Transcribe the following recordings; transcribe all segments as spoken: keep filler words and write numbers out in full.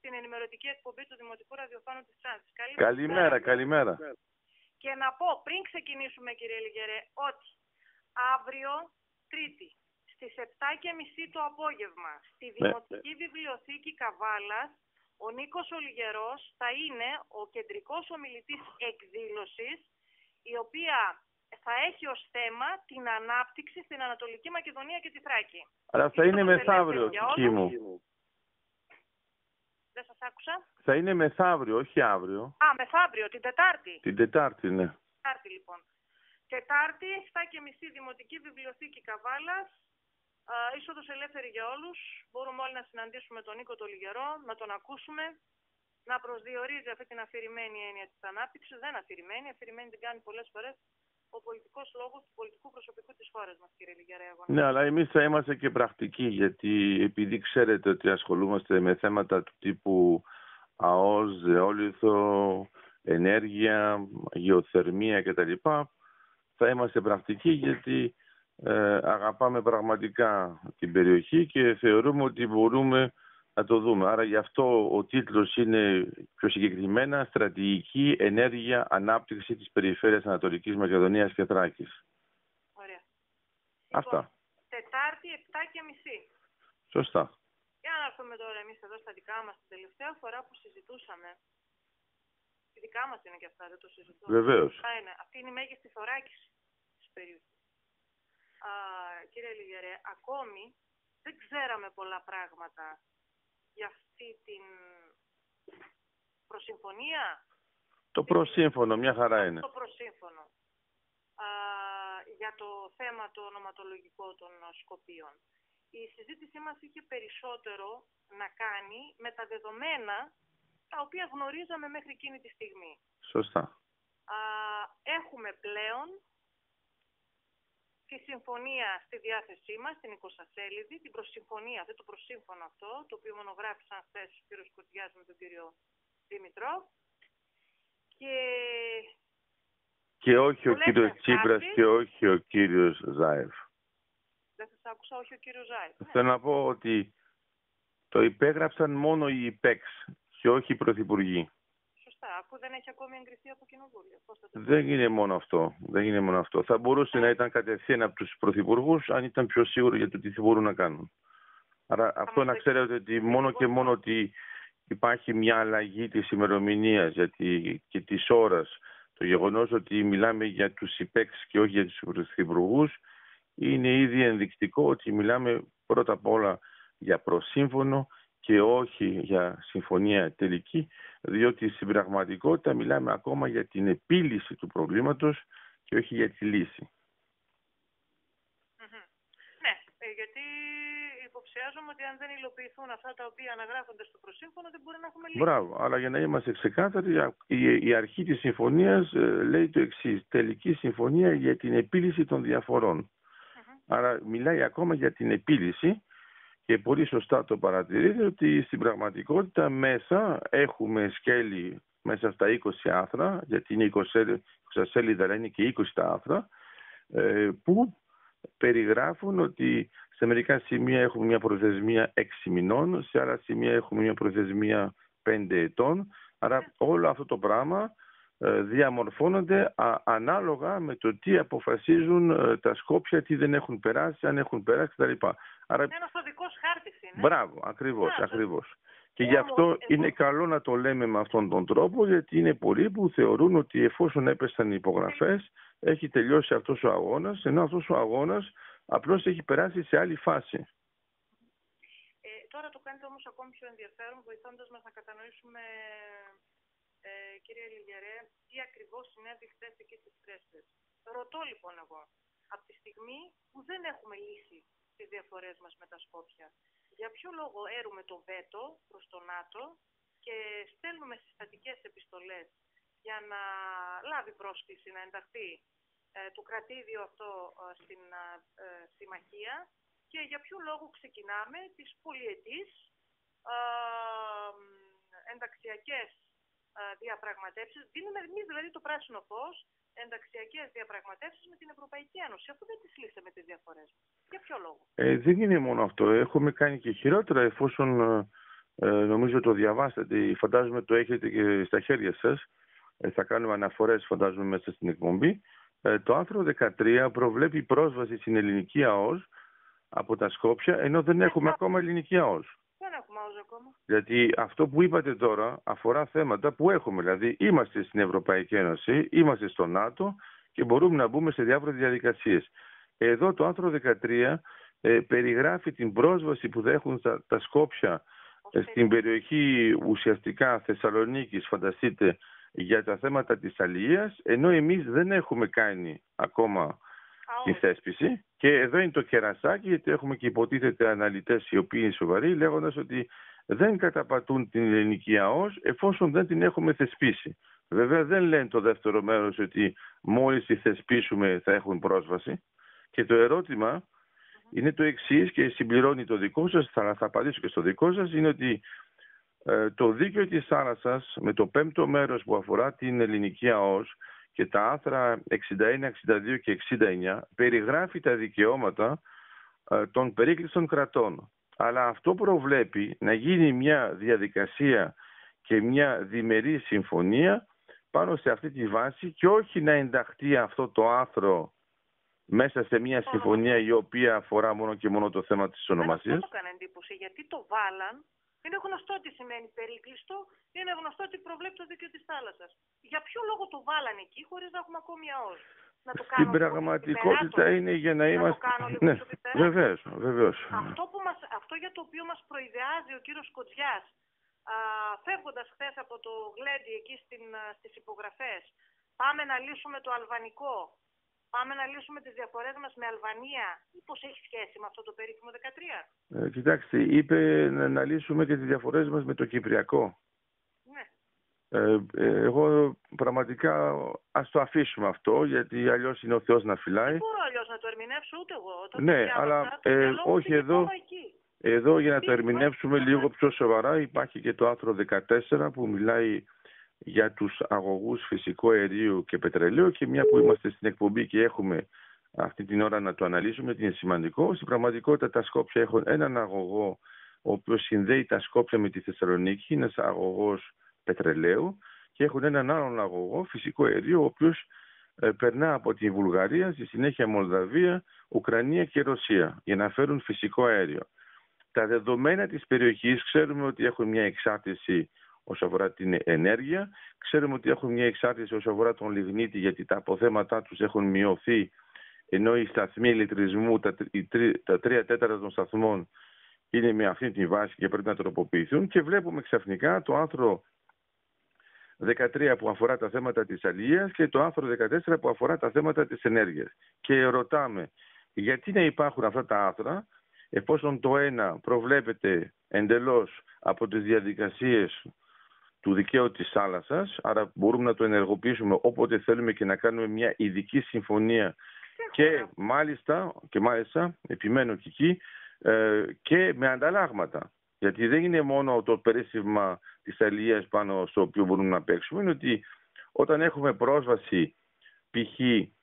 στην ενημερωτική εκπομπή του Δημοτικού Ραδιοφώνου της Ξάνθης. Καλημέρα, καλημέρα. καλημέρα. Και να πω πριν ξεκινήσουμε, κύριε Λιγερέ, ότι αύριο Τρίτη στις επτά και μισή το απόγευμα στη Δημοτική ναι. Βιβλιοθήκη Καβάλας, ο Νίκος ο Λιγερός θα είναι ο κεντρικός ομιλητής εκδήλωσης, η οποία θα έχει ως θέμα την ανάπτυξη στην Ανατολική Μακεδονία και τη Θράκη. Αλλά θα είναι μεθαύριο, Κική μου. Δεν σας άκουσα. Θα είναι μεθαύριο, όχι αύριο. Α, μεθαύριο, την Τετάρτη. Την Τετάρτη, ναι. Τετάρτη, λοιπόν. Τετάρτη, επτά και μισή Δημοτική Βιβλιοθήκη Καβάλας. Uh, είσοδος ελεύθερη για όλους. Μπορούμε όλοι να συναντήσουμε τον Νίκο τον Λιγερό, να τον ακούσουμε, να προσδιορίζει αυτή την αφηρημένη έννοια της ανάπτυξης. Δεν αφηρημένη, αφηρημένη την κάνει πολλές φορές ο πολιτικός λόγος του πολιτικού προσωπικού της χώρας μας, κύριε Λιγερέ. Ναι, αλλά εμείς θα είμαστε και πρακτικοί, γιατί επειδή ξέρετε ότι ασχολούμαστε με θέματα του τύπου ΑΟΣ, ζεόλιθο, ενέργεια, γεωθερμία κτλ. Θα είμαστε πρακτικοί γιατί Ε, αγαπάμε πραγματικά την περιοχή και θεωρούμε ότι μπορούμε να το δούμε. Άρα γι' αυτό ο τίτλος είναι πιο συγκεκριμένα «Στρατηγική ενέργεια ανάπτυξη της περιφέρειας Ανατολικής Μακεδονίας και Θράκης». Ωραία. Αυτά. Λοιπόν, Τετάρτη επτά και μισή. Σωστά. Για να έρθουμε τώρα εμείς εδώ στα δικά μας. Την τελευταία φορά που συζητούσαμε, τη δικά μας είναι και αυτά, δεν το συζητούμε. Βεβαίως. Είναι. Αυτή είναι η μέγιστη θωράκιση της περιοχής. Α, κύριε Λιγερέ, ακόμη δεν ξέραμε πολλά πράγματα για αυτή την προσυμφωνία. Το προσύμφωνο, μια χαρά είναι. Το προσύμφωνο. Α, για το θέμα το ονοματολογικό των Σκοπίων. Η συζήτησή μας είχε περισσότερο να κάνει με τα δεδομένα τα οποία γνωρίζαμε μέχρι εκείνη τη στιγμή. Σωστά. Α, έχουμε πλέον τη συμφωνία στη διάθεσή μας, την εικοσασέλιδη, την προσυμφωνία, αυτό το προσύμφωνο αυτό, το οποίο μονογράφησαν χθες ο κύριος Κωτιάς με τον κύριο Δημητρό. Και, και όχι ο κύριος Τσίπρας και όχι ο κύριος Ζάεφ. Δεν σας άκουσα, όχι ο κύριος Ζάεφ. Θέλω ναι. να πω ότι το υπέγραψαν μόνο οι ΙΠΕΞ και όχι οι πρωθυπουργοί. Αφού δεν έχει ακόμη εγκριθεί από κοινοβούλιο. Δεν είναι μόνο αυτό. Δεν είναι μόνο αυτό. Θα μπορούσε να ήταν κατευθείαν από τους πρωθυπουργούς αν ήταν πιο σίγουροι για το τι θα μπορούν να κάνουν. Άρα θα αυτό να ξέρετε ότι μόνο και μόνο ότι υπάρχει μια αλλαγή της ημερομηνίας και της ώρας, το γεγονός ότι μιλάμε για τους ΙΠΕΞ και όχι για τους πρωθυπουργούς, είναι ήδη ενδεικτικό ότι μιλάμε πρώτα απ' όλα για προσύμφωνο και όχι για συμφωνία τελική, διότι στην πραγματικότητα μιλάμε ακόμα για την επίλυση του προβλήματος και όχι για τη λύση. Mm-hmm. Ναι, γιατί υποψιάζομαι ότι αν δεν υλοποιηθούν αυτά τα οποία αναγράφονται στο προσύμφωνο δεν μπορεί να έχουμε λύση. Μπράβο, αλλά για να είμαστε ξεκάθαροι, η, η αρχή της συμφωνίας ε, λέει το εξής: τελική συμφωνία για την επίλυση των διαφορών. Mm-hmm. Άρα μιλάει ακόμα για την επίλυση. Και πολύ σωστά το παρατηρείτε ότι στην πραγματικότητα μέσα έχουμε σκέλη μέσα στα είκοσι άρθρα, γιατί είναι είκοσι σέλιδα, αλλά είναι και είκοσι τα άρθρα, που περιγράφουν ότι σε μερικά σημεία έχουμε μια προθεσμία έξι μηνών, σε άλλα σημεία έχουμε μια προθεσμία πέντε ετών. Άρα όλο αυτό το πράγμα διαμορφώνονται α, ανάλογα με το τι αποφασίζουν ε, τα Σκόπια, τι δεν έχουν περάσει, αν έχουν περάσει κτλ. Άρα... Ένας οδικός χάρτης είναι. Μπράβο, ακριβώς, yeah, ακριβώς. Και γι' αυτό εγώ... είναι καλό να το λέμε με αυτόν τον τρόπο, γιατί είναι πολλοί που θεωρούν ότι εφόσον έπεσαν οι υπογραφές, έχει τελειώσει αυτός ο αγώνας, ενώ αυτός ο αγώνας απλώς έχει περάσει σε άλλη φάση. Ε, τώρα το κάνετε όμως ακόμη πιο ενδιαφέρον, βοηθώντας μας να κατανοήσουμε... Ε, κύριε Λιγερέ, τι ακριβώς συνέβη χθες εκεί στις Πρέσβες. Ρωτώ λοιπόν εγώ, από τη στιγμή που δεν έχουμε λύσει τις διαφορές μας με τα Σκόπια, για ποιο λόγο έρουμε το βέτο προς το ΝΑΤΟ και στέλνουμε συστατικές επιστολές για να λάβει πρόσκληση να ενταχθεί ε, το κρατήδιο αυτό ε, στην ε, συμμαχία και για ποιο λόγο ξεκινάμε τις πολυετής ε, ενταξιακές διαπραγματεύσεις, δίνουμε εμείς δηλαδή το πράσινο φως, ενταξιακές διαπραγματεύσεις με την Ευρωπαϊκή Ένωση, αφού δεν τις λύσαμε τις διαφορές. Για ποιο λόγο? Ε, δεν είναι μόνο αυτό. Έχουμε κάνει και χειρότερα, εφόσον Ε, νομίζω το διαβάσατε, φαντάζομαι το έχετε και στα χέρια σας. Ε, θα κάνουμε αναφορές, φαντάζομαι, μέσα στην εκπομπή. Ε, το άρθρο δεκατρία προβλέπει πρόσβαση στην ελληνική ΑΟΣ από τα Σκόπια, ενώ δεν έχουμε ακόμα ελληνική ΑΟΣ. Δεν έχουμε ΑΟΣ ακόμα. Γιατί αυτό που είπατε τώρα αφορά θέματα που έχουμε. Δηλαδή, είμαστε στην Ευρωπαϊκή Ένωση, είμαστε στο ΝΑΤΟ και μπορούμε να μπούμε σε διάφορες διαδικασίες. Εδώ το άρθρο δεκατρία ε, περιγράφει την πρόσβαση που θα έχουν τα, τα Σκόπια ε, στην περιοχή ουσιαστικά Θεσσαλονίκης, φανταστείτε, για τα θέματα της αλληλείας, ενώ εμείς δεν έχουμε κάνει ακόμα τη θέσπιση. Και εδώ είναι το κερασάκι, γιατί έχουμε και υποτίθεται αναλυτές οι οποίοι είναι σοβαροί, λέγοντας ότι δεν καταπατούν την ελληνική ΑΟΣ εφόσον δεν την έχουμε θεσπίσει. Βέβαια δεν λένε το δεύτερο μέρος ότι μόλις τη θεσπίσουμε θα έχουν πρόσβαση. Και το ερώτημα είναι το εξής και συμπληρώνει το δικό σας, θα, θα απαντήσω και στο δικό σας, είναι ότι ε, το δίκαιο της θάλασσας με το πέμπτο μέρος που αφορά την ελληνική ΑΟΣ και τα άρθρα εξήντα ένα, εξήντα δύο και εξήντα εννιά περιγράφει τα δικαιώματα ε, των περίκλειστων κρατών. Αλλά αυτό προβλέπει να γίνει μια διαδικασία και μια διμερή συμφωνία πάνω σε αυτή τη βάση και όχι να ενταχθεί αυτό το άρθρο μέσα σε μια συμφωνία η οποία αφορά μόνο και μόνο το θέμα της ονομασίας. Αυτό έκανε εντύπωση, γιατί το βάλαν. Είναι γνωστό τι σημαίνει περίκλειστο, είναι γνωστό τι προβλέπει το δίκαιο της θάλασσας. Για ποιο λόγο το βάλαν εκεί χωρίς να έχουμε ακόμη ΑΟΣ? Να το Στην πραγματικότητα είναι για να είμαστε... Να το κάνω λίγο ναι, πιο βεβαίως, βεβαίως. Αυτό, που μας, αυτό για το οποίο μας προειδεάζει ο κύριος Κοτζιάς, α, φεύγοντας χθες από το Γλέντι εκεί στην, στις υπογραφές, πάμε να λύσουμε το αλβανικό, πάμε να λύσουμε τις διαφορές μας με Αλβανία, ή πώς έχει σχέση με αυτό το περίφημο δεκατρία? Ε, κοιτάξτε, είπε να, να λύσουμε και τις διαφορές μας με το Κυπριακό. Ναι. Ε, ε, εγώ πραγματικά ας το αφήσουμε αυτό, γιατί αλλιώς είναι ο Θεός να φυλάει. Δεν μπορώ αλλιώς να το ερμηνεύσω ούτε εγώ. Όταν ναι, διάβασα, αλλά ε, όχι εδώ. Εδώ για να το ερμηνεύσουμε λίγο πιο σοβαρά υπάρχει και το άρθρο δεκατέσσερα που μιλάει για τους αγωγούς φυσικού αερίου και πετρελαίου και μια που είμαστε στην εκπομπή και έχουμε αυτή την ώρα να το αναλύσουμε, είναι σημαντικό. Στην πραγματικότητα τα Σκόπια έχουν έναν αγωγό ο οποίος συνδέει τα Σκόπια με τη Θεσσαλονίκη, είναι ένας αγωγός πετρελαίου και έχουν έναν άλλον αγωγό φυσικού αερίου ο οποίος ε, περνά από τη Βουλγαρία, στη συνέχεια Μολδαβία, Ουκρανία και Ρωσία για να φέρουν φυσικό αέριο. Τα δεδομένα της περιοχής ξέρουμε ότι έχουν μια εξάρτηση όσο αφορά την ενέργεια. Ξέρουμε ότι έχουν μια εξάρτηση όσο αφορά τον λιγνίτη, γιατί τα αποθέματά τους έχουν μειωθεί, ενώ οι σταθμοί ηλεκτρισμού, τα, οι, τα τρία τέταρτα των σταθμών είναι με αυτή τη βάση και πρέπει να τροποποιηθούν. Και βλέπουμε ξαφνικά το άρθρο δεκατρία που αφορά τα θέματα της αλληλείας και το άρθρο δεκατέσσερα που αφορά τα θέματα της ενέργειας. Και ρωτάμε, γιατί να υπάρχουν αυτά τα άρθρα, εφόσον το ένα προβλέπεται εντελώς από τις διαδικασίες του δικαίου της θάλασσας, άρα μπορούμε να το ενεργοποιήσουμε όποτε θέλουμε και να κάνουμε μια ειδική συμφωνία και μάλιστα, και μάλιστα επιμένω και εκεί, ε, και με ανταλλάγματα. Γιατί δεν είναι μόνο το περίσσευμα της αλληλείας πάνω στο οποίο μπορούμε να παίξουμε, είναι ότι όταν έχουμε πρόσβαση π.χ.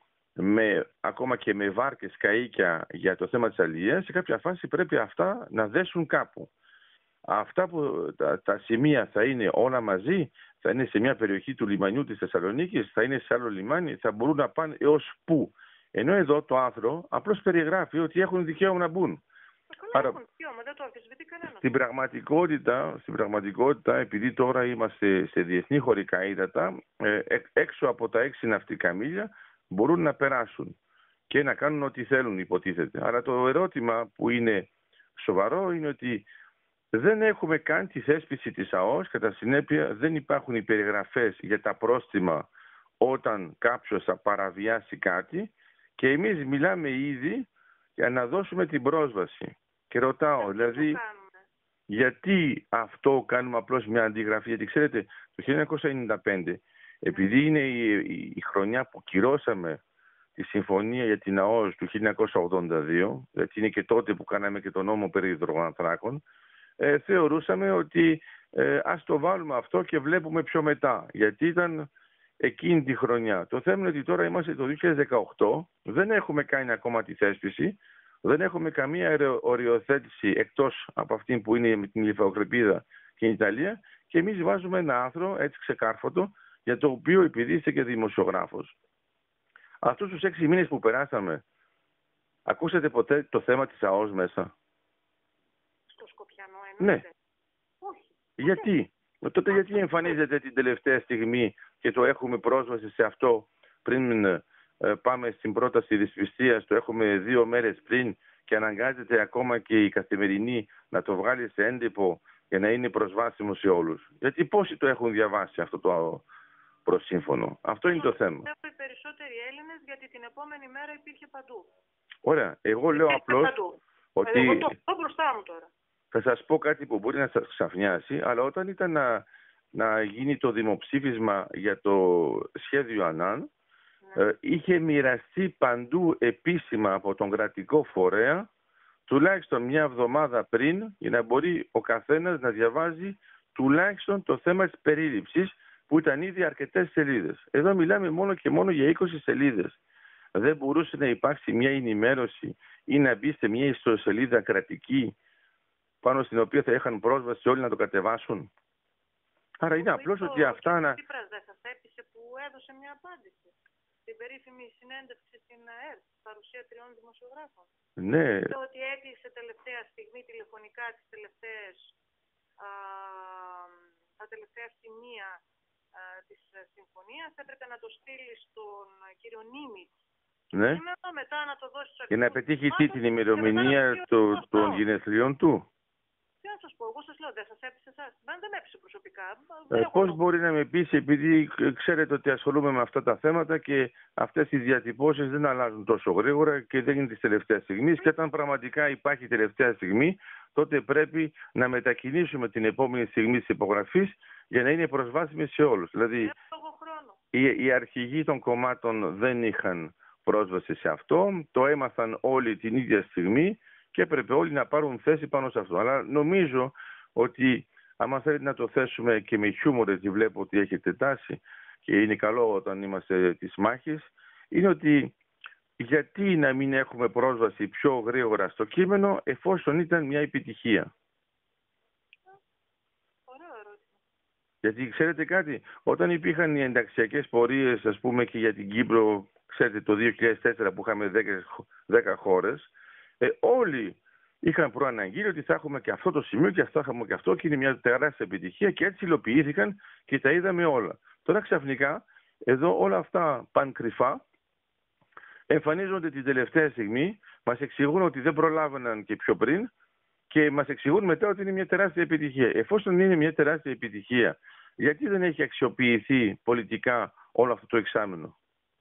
με, ακόμα και με βάρκες, καΐκια για το θέμα της αλληλείας, σε κάποια φάση πρέπει αυτά να δέσουν κάπου. Αυτά που τα, τα σημεία θα είναι όλα μαζί, θα είναι σε μια περιοχή του λιμανιού της Θεσσαλονίκης, θα είναι σε άλλο λιμάνι, θα μπορούν να πάνε έως πού. Ενώ εδώ το άρθρο απλώς περιγράφει ότι έχουν δικαίωμα να μπουν. Άρα, έχουν δικαίωμα, δεν το αμφισβητεί κανένας. Στην πραγματικότητα, στην πραγματικότητα, επειδή τώρα είμαστε σε διεθνή χωρικά ύδατα, ε, έξω από τα έξι ναυτικά μίλια μπορούν να περάσουν και να κάνουν ό,τι θέλουν, υποτίθεται. Αλλά το ερώτημα που είναι σοβαρό είναι ότι δεν έχουμε καν τη θέσπιση της ΑΟΣ, κατά συνέπεια δεν υπάρχουν οι περιγραφές για τα πρόστιμα όταν κάποιος θα παραβιάσει κάτι και εμείς μιλάμε ήδη για να δώσουμε την πρόσβαση. Και ρωτάω, δηλαδή, γιατί αυτό κάνουμε απλώς μια αντιγραφή? Γιατί ξέρετε, το χίλια εννιακόσια ενενήντα πέντε, επειδή είναι η, η, η χρονιά που κυρώσαμε τη συμφωνία για την ΑΟΣ του χίλια εννιακόσια ογδόντα δύο, γιατί είναι και τότε που κάναμε και τον νόμο περί υδρογονανθράκων, ε, θεωρούσαμε ότι ε, ας το βάλουμε αυτό και βλέπουμε πιο μετά, γιατί ήταν εκείνη τη χρονιά. Το θέμα είναι ότι τώρα είμαστε το δύο χιλιάδες δεκαοκτώ, δεν έχουμε κάνει ακόμα τη θέσπιση, δεν έχουμε καμία οριοθέτηση εκτός από αυτή που είναι με την λιφαοκρηπίδα και η Ιταλία, και εμείς βάζουμε ένα άρθρο έτσι ξεκάρφωτο, για το οποίο, επειδή είστε και δημοσιογράφος, αυτούς τους έξι μήνες που περάσαμε, ακούσατε ποτέ το θέμα της ΑΟΣ μέσα? Στο Σκοπιανό Ναι. εννοείται? Όχι. Γιατί? Τότε γιατί εμφανίζεται την τελευταία στιγμή και το έχουμε πρόσβαση σε αυτό πριν ε, πάμε στην πρόταση δυσπιστίας, το έχουμε δύο μέρες πριν και αναγκάζεται ακόμα και η Καθημερινή να το βγάλει σε έντυπο για να είναι προσβάσιμο σε όλους? Γιατί πόσοι το έχουν διαβάσει αυτό το προσύμφωνο? Αυτό είναι το θέμα. Οι περισσότεροι Έλληνες, γιατί την επόμενη μέρα υπήρχε παντού. Ωραία. Εγώ λέω απλώς ότι... Εγώ το έχω μπροστά μου τώρα. Θα σας πω κάτι που μπορεί να σας ξαφνιάσει, αλλά όταν ήταν να, να γίνει το δημοψήφισμα για το σχέδιο ΑΝΑΝ, ναι. ε, είχε μοιραστεί παντού επίσημα από τον κρατικό φορέα, τουλάχιστον μια εβδομάδα πριν, για να μπορεί ο καθένας να διαβάζει τουλάχιστον το θέμα της περίληψης, που ήταν ήδη αρκετές σελίδες. Εδώ μιλάμε μόνο και μόνο για είκοσι σελίδες. Δεν μπορούσε να υπάρξει μια ενημέρωση ή να μπει σε μια ιστοσελίδα κρατική, πάνω στην οποία θα είχαν πρόσβαση όλοι να το κατεβάσουν? Άρα είναι απλώς ότι αυτά να... Ο Τσίπρας δεν σας έπεισε που έδωσε μια απάντηση στην περίφημη συνέντευξη στην ΑΕΡ, παρουσία τριών δημοσιογράφων? Ναι. Το ότι έκλεισε τελευταία στιγμή τηλεφωνικά τις τελευταίες, α, τα τελευταία σημεία α, της συμφωνίας, έπρεπε να το στείλει στον κύριο Νίμιτς. Ναι. Μετά να το δώσει στους και να πετύχει τι, την ημερομηνία των γενεθλίων του? Τι να σας πω, εγώ σας λέω, δεν σας έπεισε εσάς? Δεν, δεν έπεισε προσωπικά. Ε, πώς μπορεί να με πείσει, επειδή ξέρετε ότι ασχολούμαι με αυτά τα θέματα και αυτές οι διατυπώσεις δεν αλλάζουν τόσο γρήγορα και δεν είναι της τελευταίας στιγμής, και όταν πραγματικά υπάρχει τελευταία στιγμή, τότε πρέπει να μετακινήσουμε την επόμενη στιγμή της υπογραφής για να είναι προσβάσιμη σε όλους. Δηλαδή, οι, οι αρχηγοί των κομμάτων δεν είχαν πρόσβαση σε αυτό, το έμαθαν όλοι την ίδια στιγμή και έπρεπε όλοι να πάρουν θέση πάνω σε αυτό. Αλλά νομίζω ότι άμα θέλετε να το θέσουμε και με χιούμορ, γιατί βλέπω ότι έχετε τάση και είναι καλό όταν είμαστε της μάχης, είναι ότι γιατί να μην έχουμε πρόσβαση πιο γρήγορα στο κείμενο εφόσον ήταν μια επιτυχία? Ωραίο ερώτημα. Γιατί ξέρετε κάτι, όταν υπήρχαν οι ενταξιακές πορείες, ας πούμε, και για την Κύπρο, ξέρετε, το δύο χιλιάδες τέσσερα που είχαμε δέκα χώρες, ε, όλοι είχαν προαναγγείλει ότι θα έχουμε και αυτό το σημείο και αυτό θα έχουμε και αυτό, και είναι μια τεράστια επιτυχία, και έτσι υλοποιήθηκαν και τα είδαμε όλα. Τώρα ξαφνικά εδώ όλα αυτά πάνε κρυφά, εμφανίζονται την τελευταία στιγμή, μας εξηγούν ότι δεν προλάβαιναν και πιο πριν και μας εξηγούν μετά ότι είναι μια τεράστια επιτυχία. Εφόσον είναι μια τεράστια επιτυχία, γιατί δεν έχει αξιοποιηθεί πολιτικά όλο αυτό το εξάμηνο?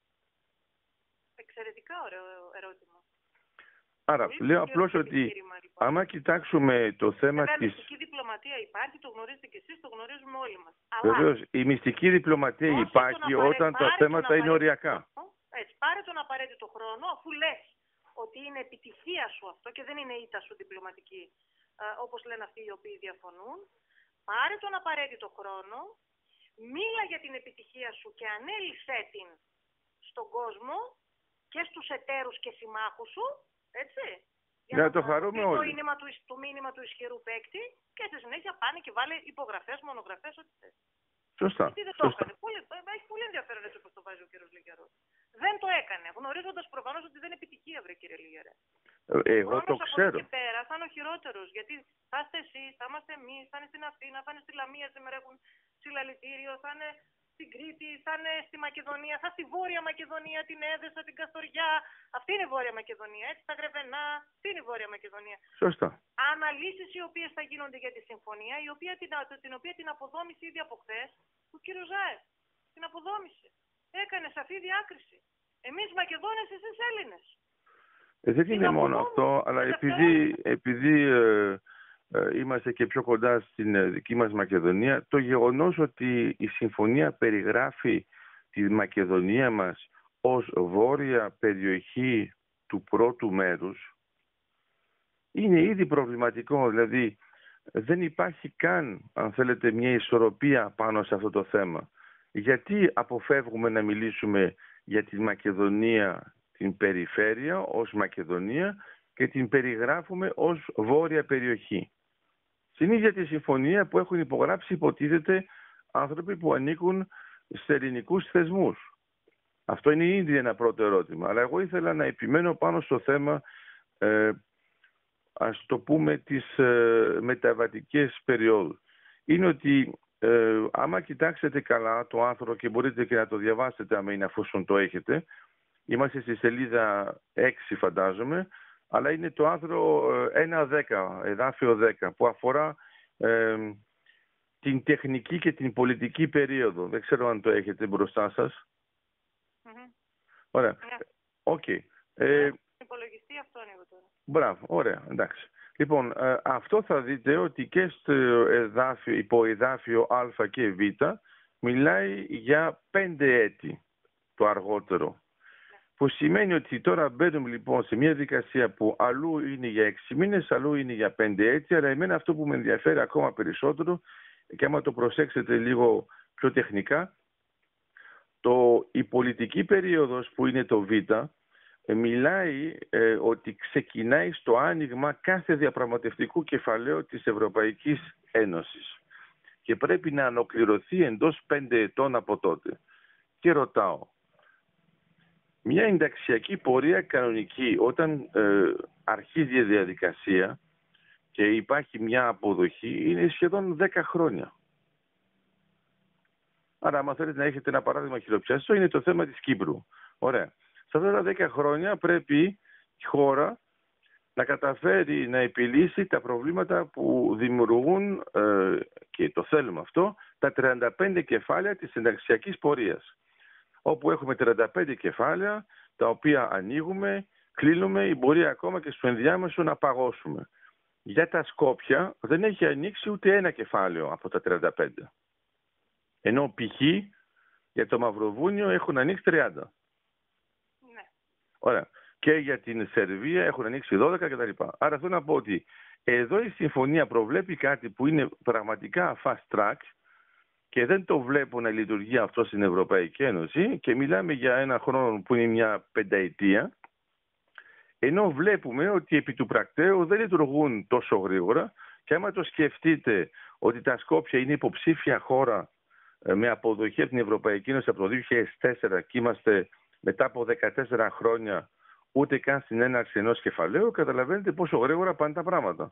Εξαιρετικά ωραίο ερώτημα. Άρα, Πολύ λέω απλώς ότι λοιπόν. άμα κοιτάξουμε το θέμα Βέβαια, της... Η μυστική διπλωματία υπάρχει, το γνωρίζετε και εσείς, το γνωρίζουμε όλοι μας. Βεβαίως, η μυστική διπλωματία υπάρχει όταν τα θέματα είναι οριακά. Έτσι, πάρε τον απαραίτητο χρόνο, αφού λες ότι είναι επιτυχία σου αυτό και δεν είναι ήττα σου διπλωματική, ε, όπως λένε αυτοί οι οποίοι διαφωνούν. Πάρε τον απαραίτητο χρόνο, μίλα για την επιτυχία σου και ανέλησέ την στον κόσμο και στους εταίρους και συμμάχους σου, έτσι. Για να το χαρούμε όλοι. Το μήνυμα του, το μήνυμα του ισχυρού παίκτη και στη συνέχεια πάνε και βάλε υπογραφές, μονογραφές, ό,τι θες. Σωστά. Γιατί δεν Σωστά. το έκανε. Πολύ, έχει πολύ ενδιαφέρον έτσι όπως το βάζει ο κύριος Λιγιαρός. Δεν το έκανε, γνωρίζοντας προφανώς ότι δεν είναι επιτυχία, βρε κύριε Λιγιαρέ. Ε, εγώ το ξέρω. Από εκεί και πέρα θα είναι ο χειρότερος, γιατί θα είστε εσείς, θα είμαστε εμείς, θα είναι στην Αθήνα, θα είναι στη Λαμία σήμερα έχουν συλλαλητήριο, θα είναι στην Κρήτη, θα είναι στη Μακεδονία, θα στη Βόρεια Μακεδονία, την Έδεσα, την Καστοριά. Αυτή είναι η Βόρεια Μακεδονία, έτσι, τα Γρεβενά. Αυτή είναι η Βόρεια Μακεδονία. Σωστά. Αναλύσεις οι οποίες θα γίνονται για τη συμφωνία, η οποία, την, την οποία την αποδόμησε ήδη από χθες ο κύριος Ζάεφ. Την αποδόμησε. Έκανε σαφή διάκριση. Εμείς Μακεδόνες, εσείς Έλληνες. Ε, δεν είναι μόνο αυτό, αλλά επειδή, επειδή ε, ε, είμαστε και πιο κοντά στην ε, δική μας Μακεδονία, το γεγονός ότι η συμφωνία περιγράφει τη Μακεδονία μας ως βόρεια περιοχή του πρώτου μέρους είναι ήδη προβληματικό. Δηλαδή δεν υπάρχει καν, αν θέλετε, μια ισορροπία πάνω σε αυτό το θέμα. Γιατί αποφεύγουμε να μιλήσουμε για τη Μακεδονία, την περιφέρεια ως Μακεδονία, και την περιγράφουμε ως βόρεια περιοχή? Στην ίδια τη συμφωνία που έχουν υπογράψει υποτίθεται άνθρωποι που ανήκουν σε ελληνικούς θεσμούς. Αυτό είναι ήδη ένα πρώτο ερώτημα. Αλλά εγώ ήθελα να επιμένω πάνω στο θέμα, ε, ας το πούμε, τις ε, μεταβατικές περιόδους. Είναι ότι ε, άμα κοιτάξετε καλά το άρθρο και μπορείτε και να το διαβάσετε άμα είναι αφόσον το έχετε, είμαστε στη σελίδα έξι φαντάζομαι, αλλά είναι το άρθρο ένα δέκα, εδάφιο δέκα, που αφορά ε, την τεχνική και την πολιτική περίοδο. Δεν ξέρω αν το έχετε μπροστά σας. Mm-hmm. Ωραία. Οκ. Yeah. Okay. Ε, υπολογιστή αυτό είναι εγώ τώρα. Μπράβο. Ωραία. Εντάξει. Λοιπόν, ε, αυτό θα δείτε ότι και στο εδάφιο, υποεδάφιο Α και Β μιλάει για πέντε έτη το αργότερο. Που σημαίνει ότι τώρα μπαίνουμε λοιπόν σε μια δικασία που αλλού είναι για έξι μήνες, αλλού είναι για πέντε έτη, αλλά εμένα αυτό που με ενδιαφέρει ακόμα περισσότερο, και άμα το προσέξετε λίγο πιο τεχνικά, το, η πολιτική περίοδος που είναι το Β, μιλάει ε, ότι ξεκινάει στο άνοιγμα κάθε διαπραγματευτικού κεφαλαίου της Ευρωπαϊκής Ένωσης και πρέπει να ανακληρωθεί εντός πέντε ετών από τότε. Και ρωτάω, μια ενταξιακή πορεία κανονική, όταν ε, αρχίζει η διαδικασία και υπάρχει μια αποδοχή, είναι σχεδόν δέκα χρόνια. Άρα, άμα θέλετε να έχετε ένα παράδειγμα χειροπιαστό, είναι το θέμα της Κύπρου. Ωραία. Σε αυτά τα δέκα χρόνια πρέπει η χώρα να καταφέρει να επιλύσει τα προβλήματα που δημιουργούν, ε, και το θέλουμε αυτό, τα τριάντα πέντε κεφάλαια της ενταξιακής πορείας. Όπου έχουμε τριάντα πέντε κεφάλαια, τα οποία ανοίγουμε, κλείνουμε ή μπορεί ακόμα και στο ενδιάμεσο να παγώσουμε. Για τα Σκόπια δεν έχει ανοίξει ούτε ένα κεφάλαιο από τα τριάντα πέντε. Ενώ π.χ. για το Μαυροβούνιο έχουν ανοίξει τριάντα. Ναι. Ωραία. Και για την Σερβία έχουν ανοίξει δώδεκα κτλ. Άρα θέλω να πω ότι εδώ η συμφωνία προβλέπει κάτι που είναι πραγματικά fast track και δεν το βλέπω να λειτουργεί αυτό στην Ευρωπαϊκή Ένωση και μιλάμε για ένα χρόνο που είναι μια πενταετία, ενώ βλέπουμε ότι επί του πρακτέου δεν λειτουργούν τόσο γρήγορα και άμα το σκεφτείτε ότι τα Σκόπια είναι υποψήφια χώρα με αποδοχή από την Ευρωπαϊκή Ένωση από το δύο χιλιάδες τέσσερα και είμαστε μετά από δεκατέσσερα χρόνια ούτε καν στην έναρξη ενός κεφαλαίου, καταλαβαίνετε πόσο γρήγορα πάνε τα πράγματα.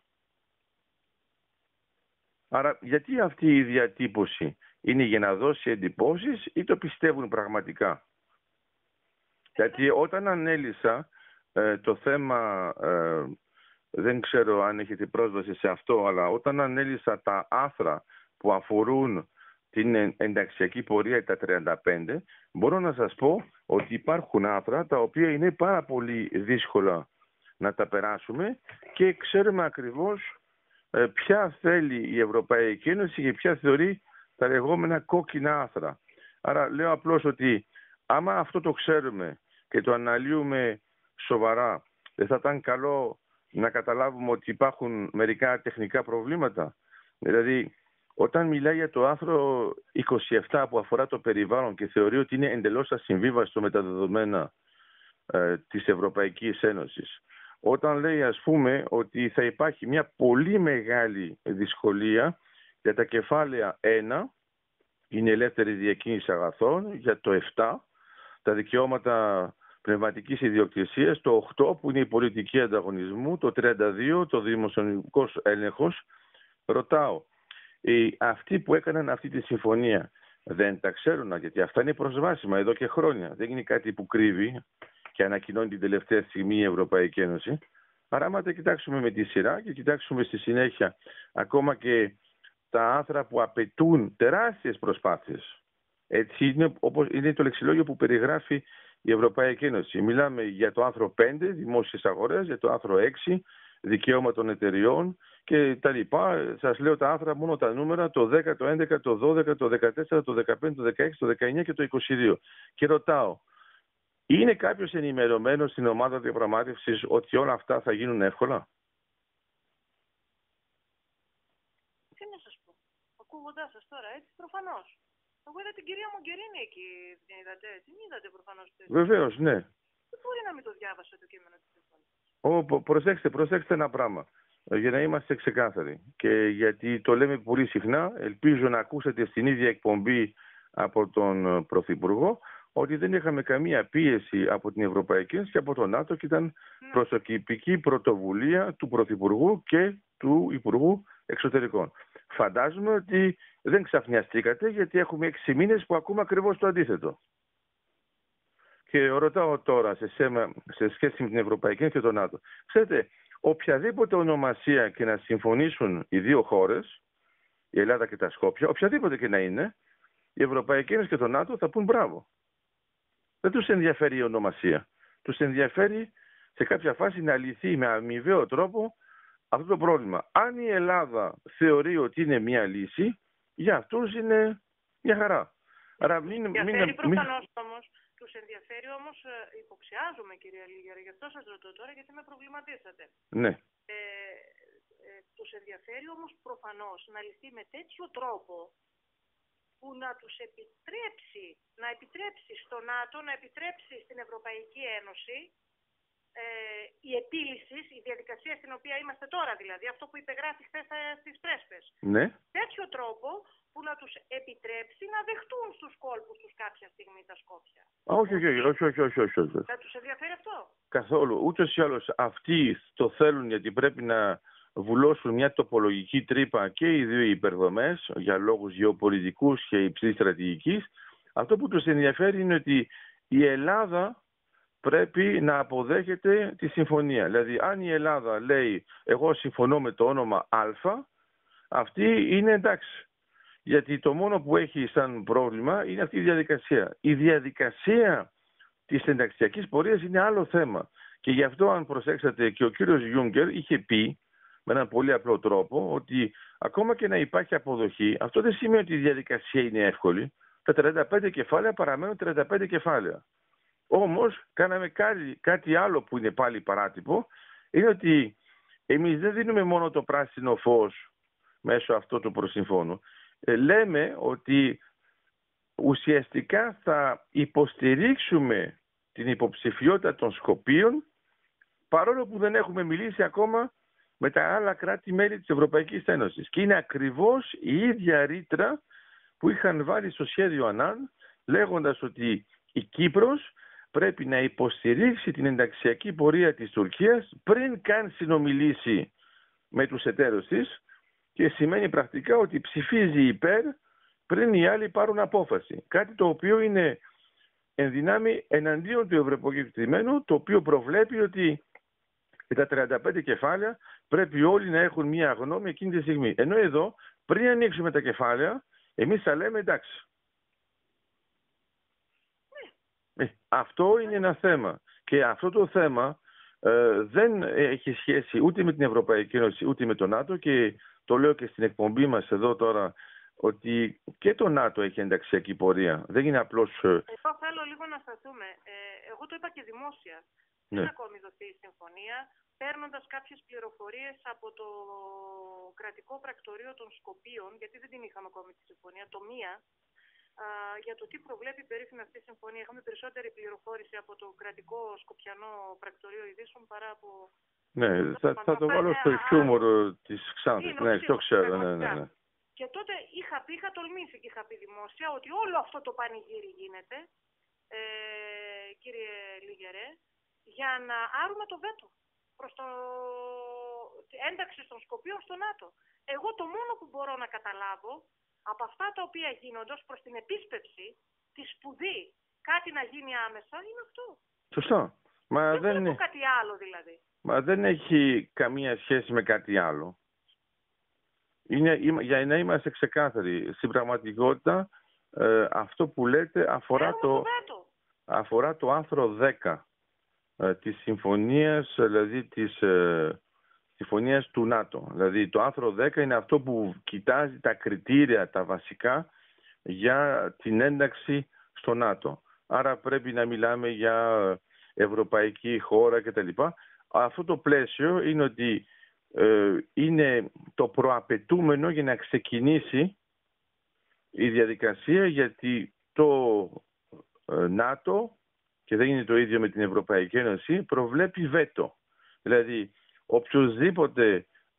Άρα γιατί αυτή η διατύπωση είναι για να δώσει εντυπώσεις ή το πιστεύουν πραγματικά? Γιατί όταν ανέλησα ε, το θέμα, ε, δεν ξέρω αν έχετε πρόσβαση σε αυτό, αλλά όταν ανέλησα τα άθρα που αφορούν την ενταξιακή πορεία τα τριάντα πέντε, μπορώ να σας πω ότι υπάρχουν άθρα τα οποία είναι πάρα πολύ δύσκολα να τα περάσουμε και ξέρουμε ακριβώς ε, ποια θέλει η Ευρωπαϊκή Ένωση και ποια θεωρεί τα λεγόμενα κόκκινα άθρα. Άρα λέω απλώς ότι άμα αυτό το ξέρουμε και το αναλύουμε σοβαρά, δεν θα ήταν καλό να καταλάβουμε ότι υπάρχουν μερικά τεχνικά προβλήματα? Δηλαδή, όταν μιλάει για το άρθρο είκοσι επτά που αφορά το περιβάλλον και θεωρεί ότι είναι εντελώς ασυμβίβαστο με τα δεδομένα ε, της Ευρωπαϊκής Ένωσης, όταν λέει ας πούμε ότι θα υπάρχει μια πολύ μεγάλη δυσκολία για τα κεφάλαια ένα, είναι ελεύθερη διακίνηση αγαθών, για το επτά, τα δικαιώματα πνευματικής ιδιοκτησίας, το οκτώ που είναι η πολιτική ανταγωνισμού, το τριάντα δύο το δημοσιονομικός έλεγχος. Ρωτάω, οι, αυτοί που έκαναν αυτή τη συμφωνία δεν τα ξέρουν? Γιατί αυτά είναι προσβάσιμα εδώ και χρόνια. Δεν είναι κάτι που κρύβει και ανακοινώνει την τελευταία στιγμή η Ευρωπαϊκή Ένωση. Άρα άμα τα κοιτάξουμε με τη σειρά και κοιτάξουμε στη συνέχεια ακόμα και τα άθρα που απαιτούν τεράστιες προσπάθειες. Έτσι είναι, όπως είναι το λεξιλόγιο που περιγράφει η Ευρωπαϊκή Ένωση. Μιλάμε για το άρθρο πέντε, δημόσιες αγορές, για το άρθρο έξι, δικαίωμα των εταιριών και τα λοιπά. Σας λέω τα άθρα μόνο τα νούμερα, το δέκα, το έντεκα, το δώδεκα, το δεκατέσσερα, το δεκαπέντε, το δεκαέξι, το δεκαεννιά και το είκοσι δύο. Και ρωτάω, είναι κάποιος ενημερωμένος στην ομάδα διαπραγμάτευσης ότι όλα αυτά θα γίνουν εύκολα? Τι να σας πω, ακούγοντάς σας τώρα έτσι, προφανώς. Εγώ είδα την κυρία Μογκερίνη εκεί, την είδατε, την είδατε προφανώς. Βεβαίως, ναι. Δεν μπορεί να μην το διάβασε το κείμενο της συμφωνίας. Ω, προσέξτε, προσέξτε ένα πράγμα. για να είμαστε ξεκάθαροι. Και γιατί το λέμε πολύ συχνά, ελπίζω να ακούσετε στην ίδια εκπομπή από τον Πρωθυπουργό, ότι δεν είχαμε καμία πίεση από την Ευρωπαϊκή Ένωση και από τον ΝΑΤΟ και ήταν προσωπική πρωτοβουλία του Πρωθυπουργού και του Υπουργού Εξωτερικών. Φαντάζομαι ότι δεν ξαφνιαστήκατε, γιατί έχουμε έξι μήνες που ακούμε ακριβώς το αντίθετο. Και ρωτάω τώρα σε, σέμα, σε σχέση με την Ευρωπαϊκή Ένωση και τον ΝΑΤΟ. Ξέρετε, οποιαδήποτε ονομασία και να συμφωνήσουν οι δύο χώρες, η Ελλάδα και τα Σκόπια, οποιαδήποτε και να είναι, η Ευρωπαϊκή Ένωση και το ΝΑΤΟ θα πούν μπράβο. Δεν τους ενδιαφέρει η ονομασία. Τους ενδιαφέρει σε κάποια φάση να λυθεί με αμοιβαίο τρόπο αυτό το πρόβλημα. Αν η Ελλάδα θεωρεί ότι είναι μια λύση, για αυτούς είναι μια χαρά. Άρα μην, ενδιαφέρει μην, προφανώς μην... όμως. Τους ενδιαφέρει όμως, υποψιάζομαι κυρία Λίγερα, γι' αυτό σας ρωτώ τώρα, γιατί με προβληματίσατε. Ναι. Ε, ε, τους ενδιαφέρει όμως προφανώς να λυθεί με τέτοιο τρόπο που να τους επιτρέψει, να επιτρέψει στο ΝΑΤΟ, να επιτρέψει στην Ευρωπαϊκή Ένωση ε, η επίλυση, η διαδικασία στην οποία είμαστε τώρα δηλαδή, αυτό που υπεγράφει χθες στις πρέσπες. Ναι. Τέτοιο τρόπο που να τους επιτρέψει να δεχτούν στους κόλπους τους κάποια στιγμή τα Σκόπια. Όχι, όχι, όχι, όχι, όχι, όχι, όχι. Θα τους ενδιαφέρει αυτό? Καθόλου. Ούτως ή άλλως αυτοί το θέλουν, γιατί πρέπει να βουλώσουν μια τοπολογική τρύπα και οι δύο υπερδομές για λόγους γεωπολιτικούς και υψηλής στρατηγικής. Αυτό που τους ενδιαφέρει είναι ότι η Ελλάδα πρέπει να αποδέχεται τη συμφωνία. Δηλαδή, αν η Ελλάδα λέει εγώ συμφωνώ με το όνομα Α, αυτή είναι εντάξει. Γιατί το μόνο που έχει σαν πρόβλημα είναι αυτή η διαδικασία. Η διαδικασία της ενταξιακής πορείας είναι άλλο θέμα. Και γι' αυτό, αν προσέξατε, και ο κύριος Γιούγκερ είχε πει με έναν πολύ απλό τρόπο ότι ακόμα και να υπάρχει αποδοχή, αυτό δεν σημαίνει ότι η διαδικασία είναι εύκολη. Τα τριάντα πέντε κεφάλαια παραμένουν τριάντα πέντε κεφάλαια. Όμως, κάναμε κάτι, κάτι άλλο που είναι πάλι παράτυπο, είναι ότι εμείς δεν δίνουμε μόνο το πράσινο φως μέσω αυτού του προσυμφώνου. Ε, λέμε ότι ουσιαστικά θα υποστηρίξουμε την υποψηφιότητα των Σκοπίων, παρόλο που δεν έχουμε μιλήσει ακόμα με τα άλλα κράτη-μέλη της Ευρωπαϊκής Ένωσης. Και είναι ακριβώς η ίδια ρήτρα που είχαν βάλει στο σχέδιο Ανάν, λέγοντας ότι η Κύπρος πρέπει να υποστηρίξει την ενταξιακή πορεία της Τουρκίας πριν καν συνομιλήσει με τους εταίρους της, και σημαίνει πρακτικά ότι ψηφίζει υπέρ πριν οι άλλοι πάρουν απόφαση. Κάτι το οποίο είναι εν δυνάμει εναντίον του Ευρωπαϊκού Κεκτημένου, το οποίο προβλέπει ότι τα τριάντα πέντε κεφάλαια πρέπει όλοι να έχουν μία γνώμη εκείνη τη στιγμή. Ενώ εδώ, πριν ανοίξουμε τα κεφάλαια, εμείς θα λέμε εντάξει. Ε, αυτό είναι ένα θέμα. Και αυτό το θέμα ε, δεν έχει σχέση ούτε με την Ευρωπαϊκή Ένωση ούτε με το ΝΑΤΟ, και το λέω και στην εκπομπή μας εδώ τώρα, ότι και το ΝΑΤΟ έχει ενταξιακή πορεία. Δεν είναι απλώς... Εγώ θέλω λίγο να σταθούμε. Ε, εγώ το είπα και δημόσια. Ναι. Δεν ακόμη δοθεί η συμφωνία, παίρνοντας κάποιες πληροφορίες από το κρατικό πρακτορείο των Σκοπίων, γιατί δεν την είχαμε ακόμη τη συμφωνία, το μία, α, για το τι προβλέπει περίφημα αυτή η συμφωνία. Είχαμε περισσότερη πληροφόρηση από το κρατικό σκοπιανό πρακτορείο ειδήσεων παρά από... Ναι, θα, θα το βάλω στο χιούμορ της Ξάνθης. Ναι, το ξέρω, ναι, ναι, ναι. Και τότε είχα πει, είχα τολμήσει και είχα πει δημόσια ότι όλο αυτό το πανηγύρι γίνεται, ε, κύριε Λίγερε, για να άρουμε το βέτο προς το ένταξη των Σκοπίων στο ΝΑΤΟ. Εγώ το μόνο που μπορώ να καταλάβω από αυτά τα οποία γίνονται προς την επίσπευση, τη σπουδή, κάτι να γίνει άμεσα, είναι αυτό. Σωστά. Μα δεν δεν είναι κάτι άλλο δηλαδή. Μα δεν έχει καμία σχέση με κάτι άλλο. Είναι, για να είμαστε ξεκάθαροι, στην πραγματικότητα ε, αυτό που λέτε αφορά το, αφορά το άρθρο δέκα ε, της συμφωνίας, δηλαδή της ε, συμφωνίας του ΝΑΤΟ. Δηλαδή το άρθρο δέκα είναι αυτό που κοιτάζει τα κριτήρια, τα βασικά για την ένταξη στο ΝΑΤΟ. Άρα πρέπει να μιλάμε για ευρωπαϊκή χώρα κτλ. Αυτό το πλαίσιο είναι ότι ε, είναι το προαπαιτούμενο για να ξεκινήσει η διαδικασία, γιατί το ε, ΝΑΤΟ, και δεν είναι το ίδιο με την Ευρωπαϊκή Ένωση, προβλέπει βέτο. Δηλαδή οποιοσδήποτε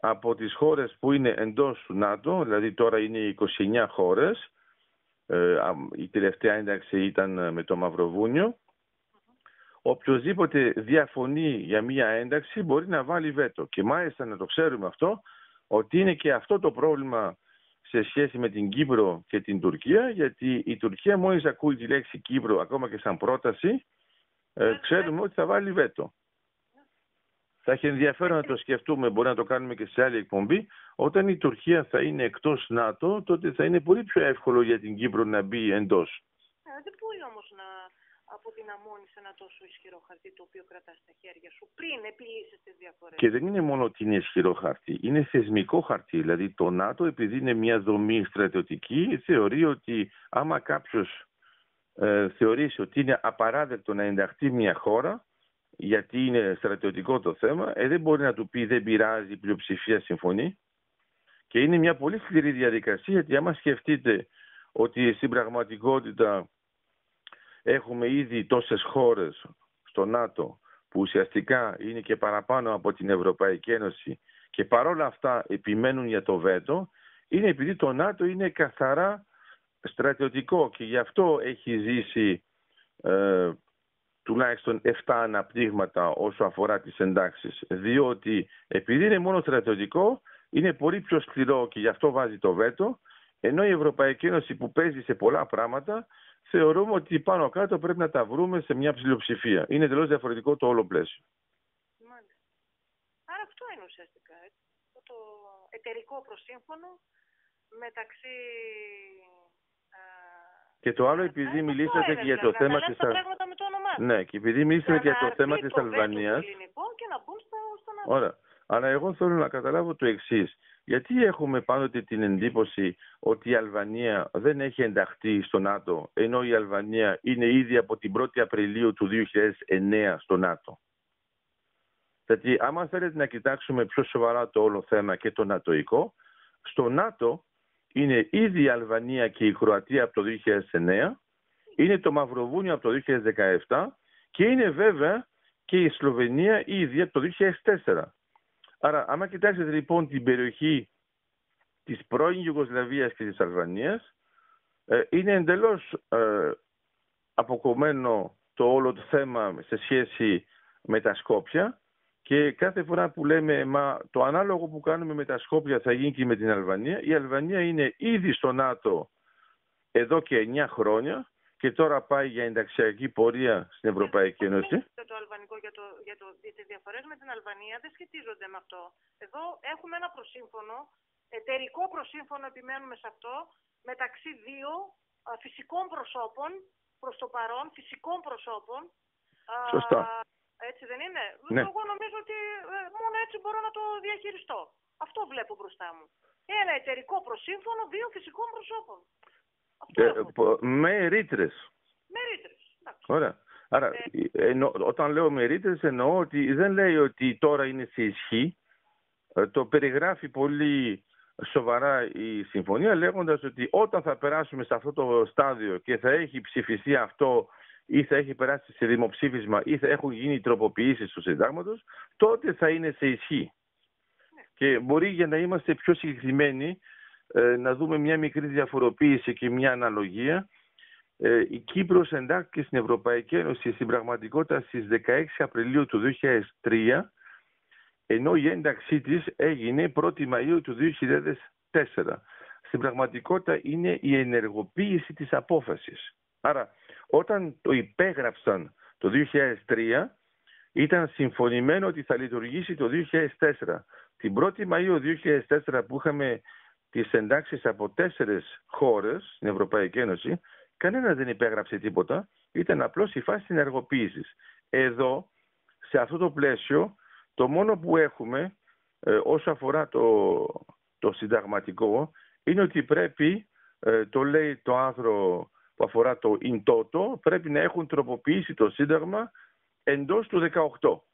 από τις χώρες που είναι εντός του ΝΑΤΟ, δηλαδή τώρα είναι είκοσι εννιά χώρες, ε, η τελευταία ένταξη ήταν με το Μαυροβούνιο, οποιοσδήποτε διαφωνεί για μία ένταξη μπορεί να βάλει βέτο. Και μάλιστα να το ξέρουμε αυτό, ότι είναι και αυτό το πρόβλημα σε σχέση με την Κύπρο και την Τουρκία, γιατί η Τουρκία μόλις ακούει τη λέξη Κύπρο, ακόμα και σαν πρόταση, ε, ξέρουμε ότι θα βάλει βέτο. Θα έχει ενδιαφέρον να το σκεφτούμε, μπορεί να το κάνουμε και σε άλλη εκπομπή. Όταν η Τουρκία θα είναι εκτός ΝΑΤΟ, τότε θα είναι πολύ πιο εύκολο για την Κύπρο να μπει εντός. Ε, δεν μπορεί όμως να αποδυναμώνεις ένα τόσο ισχυρό χαρτί το οποίο κρατάς στα χέρια σου πριν επιλύσεις τις διαφορές. Και δεν είναι μόνο ότι είναι ισχυρό χαρτί, είναι θεσμικό χαρτί. Δηλαδή το ΝΑΤΟ, επειδή είναι μια δομή στρατιωτική, θεωρεί ότι άμα κάποιος ε, θεωρήσει ότι είναι απαράδεκτο να ενταχθεί μια χώρα, γιατί είναι στρατιωτικό το θέμα, ε, δεν μπορεί να του πει δεν πειράζει, η πλειοψηφία συμφωνεί. Και είναι μια πολύ σκληρή διαδικασία, γιατί άμα σκεφτείτε ότι στην πραγματικότητα έχουμε ήδη τόσες χώρες στο ΝΑΤΟ που ουσιαστικά είναι και παραπάνω από την Ευρωπαϊκή Ένωση και παρόλα αυτά επιμένουν για το βέτο, είναι επειδή το ΝΑΤΟ είναι καθαρά στρατιωτικό και γι' αυτό έχει ζήσει ε, τουλάχιστον επτά αναπτύγματα όσο αφορά τις εντάξεις. Διότι επειδή είναι μόνο στρατιωτικό, είναι πολύ πιο σκληρό και γι' αυτό βάζει το βέτο, ενώ η Ευρωπαϊκή Ένωση που παίζει σε πολλά πράγματα, θεωρούμε ότι πάνω κάτω πρέπει να τα βρούμε σε μια πλειοψηφία. Είναι τελώς διαφορετικό το όλο πλαίσιο. Μάλιστα. Άρα αυτό είναι ουσιαστικά, έτσι. Το εταιρικό προσύμφωνο μεταξύ... Και το άλλο, επειδή μιλήσατε και για το θέμα της Αλβανίας. Ναι, και επειδή μιλήσατε και για το θέμα της Αλβανίας. Και να μπουν στο, στον Ωραία. Αλλά εγώ θέλω να καταλάβω το εξής. Γιατί έχουμε πάντοτε την εντύπωση ότι η Αλβανία δεν έχει ενταχθεί στο ΝΑΤΟ, ενώ η Αλβανία είναι ήδη από την πρώτη Απριλίου του δύο χιλιάδες εννέα στο ΝΑΤΟ. Γιατί άμα θέλετε να κοιτάξουμε πιο σοβαρά το όλο θέμα και το νατοϊκό, στο ΝΑΤΟ είναι ήδη η Αλβανία και η Κροατία από το δύο χιλιάδες εννέα, είναι το Μαυροβούνιο από το δύο χιλιάδες δεκαεπτά και είναι βέβαια και η Σλοβενία ήδη από το δύο χιλιάδες τέσσερα. Άρα, άμα κοιτάξετε λοιπόν την περιοχή της πρώην Ιουγκοσλαβίας και της Αλβανίας, ε, είναι εντελώς ε, αποκομμένο το όλο το θέμα σε σχέση με τα Σκόπια και κάθε φορά που λέμε μα το ανάλογο που κάνουμε με τα Σκόπια θα γίνει και με την Αλβανία, η Αλβανία είναι ήδη στο ΝΑΤΟ εδώ και εννιά χρόνια και τώρα πάει για ενταξιακή πορεία στην Ευρωπαϊκή Ένωση. Το αλβανικό για, το, για, το, για τις διαφορές με την Αλβανία δεν σχετίζονται με αυτό. Εδώ έχουμε ένα προσύμφωνο, εταιρικό προσύμφωνο, επιμένουμε σε αυτό, μεταξύ δύο α, φυσικών προσώπων, προς το παρόν, φυσικών προσώπων. Σωστά. Α, έτσι δεν είναι. Ναι. Εγώ νομίζω ότι ε, μόνο έτσι μπορώ να το διαχειριστώ. Αυτό βλέπω μπροστά μου. Ένα εταιρικό προσύμφωνο δύο φυσικών προσώπων. Ε, με ρήτρες. Με ρήτρες. Ωραία. Άρα, ε, εννο, όταν λέω με ρήτρες εννοώ ότι δεν λέει ότι τώρα είναι σε ισχύ. Ε, το περιγράφει πολύ σοβαρά η συμφωνία λέγοντας ότι όταν θα περάσουμε σε αυτό το στάδιο και θα έχει ψηφιστεί αυτό ή θα έχει περάσει σε δημοψήφισμα ή θα έχουν γίνει τροποποιήσεις του συντάγματος, τότε θα είναι σε ισχύ. Ναι. Και μπορεί για να είμαστε πιο συγκεκριμένοι ε, να δούμε μια μικρή διαφοροποίηση και μια αναλογία. Ε, η Κύπρος εντάχθηκε στην Ευρωπαϊκή Ένωση στην πραγματικότητα στις δεκαέξι Απριλίου του δύο χιλιάδες τρία, ενώ η ένταξή της έγινε πρώτη Μαΐου του δύο χιλιάδες τέσσερα. Στην πραγματικότητα είναι η ενεργοποίηση της απόφασης. Άρα, όταν το υπέγραψαν το δύο χιλιάδες τρία, ήταν συμφωνημένο ότι θα λειτουργήσει το δύο χιλιάδες τέσσερα. Την πρώτη Μαΐου δύο χιλιάδες τέσσερα που είχαμε τις εντάξεις από τέσσερις χώρες στην Ευρωπαϊκή Ένωση, κανένας δεν υπέγραψε τίποτα, ήταν απλώς η φάση της ενεργοποίησης. Εδώ, σε αυτό το πλαίσιο, το μόνο που έχουμε ε, όσο αφορά το, το συνταγματικό είναι ότι πρέπει, ε, το λέει το άρθρο που αφορά το in toto, πρέπει να έχουν τροποποιήσει το Σύνταγμα εντός του δεκαοκτώ.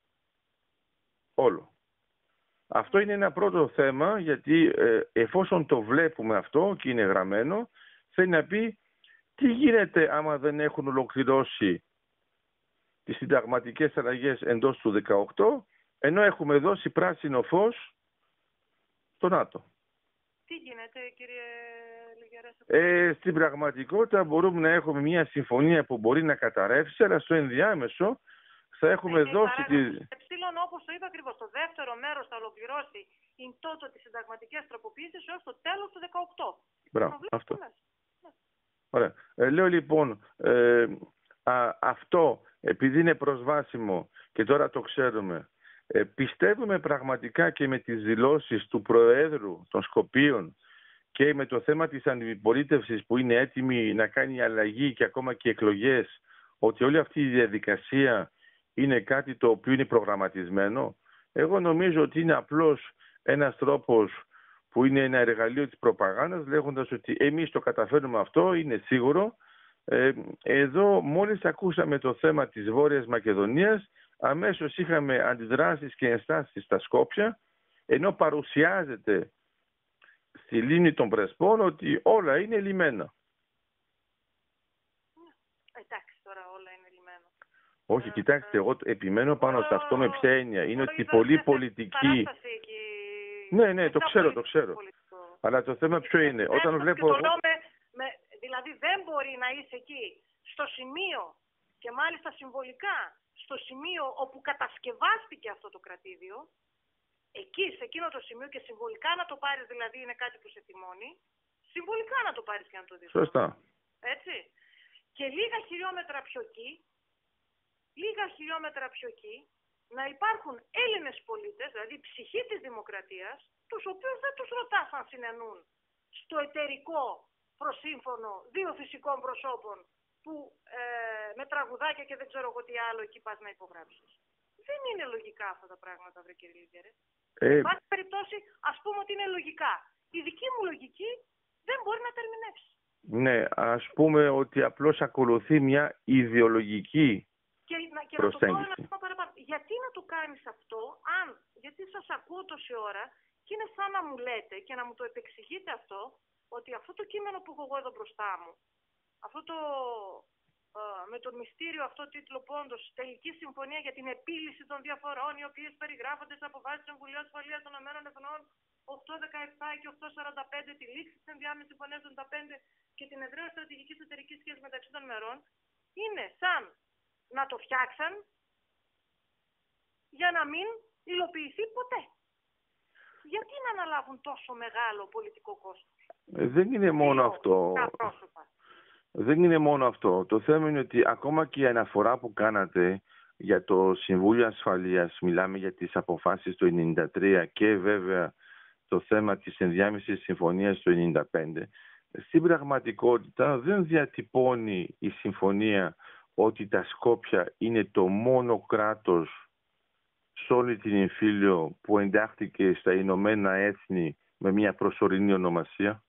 Όλο. Αυτό είναι ένα πρώτο θέμα, γιατί ε, εφόσον το βλέπουμε αυτό και είναι γραμμένο, θέλει να πει τι γίνεται άμα δεν έχουν ολοκληρώσει τις συνταγματικές αλλαγές εντός του δεκαοκτώ, ενώ έχουμε δώσει πράσινο φως στο ΝΑΤΟ. Τι γίνεται, κύριε Λιγιαρέ? Ε, στην πραγματικότητα μπορούμε να έχουμε μια συμφωνία που μπορεί να καταρρεύσει, αλλά στο ενδιάμεσο θα έχουμε ε, δώσει τη... Εψίλον, όπως το είπα ακριβώς, το δεύτερο μέρος θα ολοκληρώσει in toto τις συνταγματικές τροποποιήσεις έως το τέλος του δεκαοκτώ. Μπράβο, αυτό. Ναι. Ωραία. Ε, λέω λοιπόν, ε, α, αυτό επειδή είναι προσβάσιμο και τώρα το ξέρουμε, ε, πιστεύουμε πραγματικά και με τις δηλώσεις του Προέδρου των Σκοπίων και με το θέμα της αντιπολίτευσης που είναι έτοιμη να κάνει αλλαγή και ακόμα και εκλογές, ότι όλη αυτή η διαδικασία είναι κάτι το οποίο είναι προγραμματισμένο? Εγώ νομίζω ότι είναι απλώς ένας τρόπος που είναι ένα εργαλείο της προπαγάνδας, λέγοντας ότι εμείς το καταφέρνουμε αυτό, είναι σίγουρο. Ε, εδώ μόλις ακούσαμε το θέμα της Βόρειας Μακεδονίας, αμέσως είχαμε αντιδράσεις και ενστάσεις στα Σκόπια, ενώ παρουσιάζεται στη λίμνη των Πρεσπών ότι όλα είναι λιμένα. Εντάξει, τώρα όλα είναι λιμένα. Όχι, ε, κοιτάξτε, εγώ επιμένω πάνω σε αυτό με ποια έννοια. Είναι ότι πολλοί πολιτικοί... Ναι, ναι, το ξέρω, το ξέρω. Αλλά το θέμα ποιο είναι? Όταν βλέπω... Το λέω με, με, δηλαδή δεν μπορεί να είσαι εκεί στο σημείο και μάλιστα συμβολικά στο σημείο όπου κατασκευάστηκε αυτό το κρατήδιο, εκεί σε εκείνο το σημείο και συμβολικά να το πάρεις, δηλαδή είναι κάτι που σε θυμώνει, συμβολικά να το πάρεις και να το δεις. Σωστά. Έτσι. Και λίγα χιλιόμετρα πιο εκεί, λίγα χιλιόμετρα πιο εκεί, να υπάρχουν Έλληνες πολίτες, δηλαδή η ψυχή της δημοκρατίας, τους οποίους δεν τους ρωτάς αν συνενούν στο εταιρικό προσύμφωνο δύο φυσικών προσώπων που ε, με τραγουδάκια και δεν ξέρω εγώ τι άλλο εκεί πας να υπογράψεις. Δεν είναι λογικά αυτά τα πράγματα, βρε κύριε Λιγιαρέ. Ε... Σε πάση περιπτώσει, ας πούμε ότι είναι λογικά. Η δική μου λογική δεν μπορεί να τερμινεύσει. Ναι, ας πούμε ότι απλώς ακολουθεί μια ιδεολογική και, να, και προσέγγιση. Να το πω παραπάνω. Γιατί να το κάνεις αυτό, αν, γιατί σας ακούω τόση ώρα και είναι σαν να μου λέτε και να μου το επεξηγείτε αυτό, ότι αυτό το κείμενο που έχω εγώ εδώ μπροστά μου, αυτό το, ε, με τον μυστήριο αυτό τίτλο πόντος, τελική συμφωνία για την επίλυση των διαφορών, οι οποίες περιγράφονται σε αποφάσεις του Συμβουλίου Ασφαλείας των Ηνωμένων Εθνών οκτώ δεκαεπτά και οκτώ σαράντα πέντε, τη λήξη της ενδιάμεσης συμφωνίας των εβδομήντα πέντε και την εδραίωση στρατηγικής εταιρικής σχέσης μεταξύ των μερών, είναι σαν να το φτιάξαν για να μην υλοποιηθεί ποτέ. Γιατί να αναλάβουν τόσο μεγάλο πολιτικό κόστος? Δεν είναι μόνο αυτό. Δεν είναι μόνο αυτό. Το θέμα είναι ότι ακόμα και η αναφορά που κάνατε για το Συμβούλιο Ασφαλείας, μιλάμε για τις αποφάσεις του ενενήντα τρία και βέβαια το θέμα της ενδιάμεσης συμφωνίας του ενενήντα πέντε, στην πραγματικότητα δεν διατυπώνει η συμφωνία ότι τα Σκόπια είναι το μόνο κράτος σε όλη την Ιμφίλιο που εντάχθηκε στα Ηνωμένα Έθνη με μια προσωρινή ονομασία.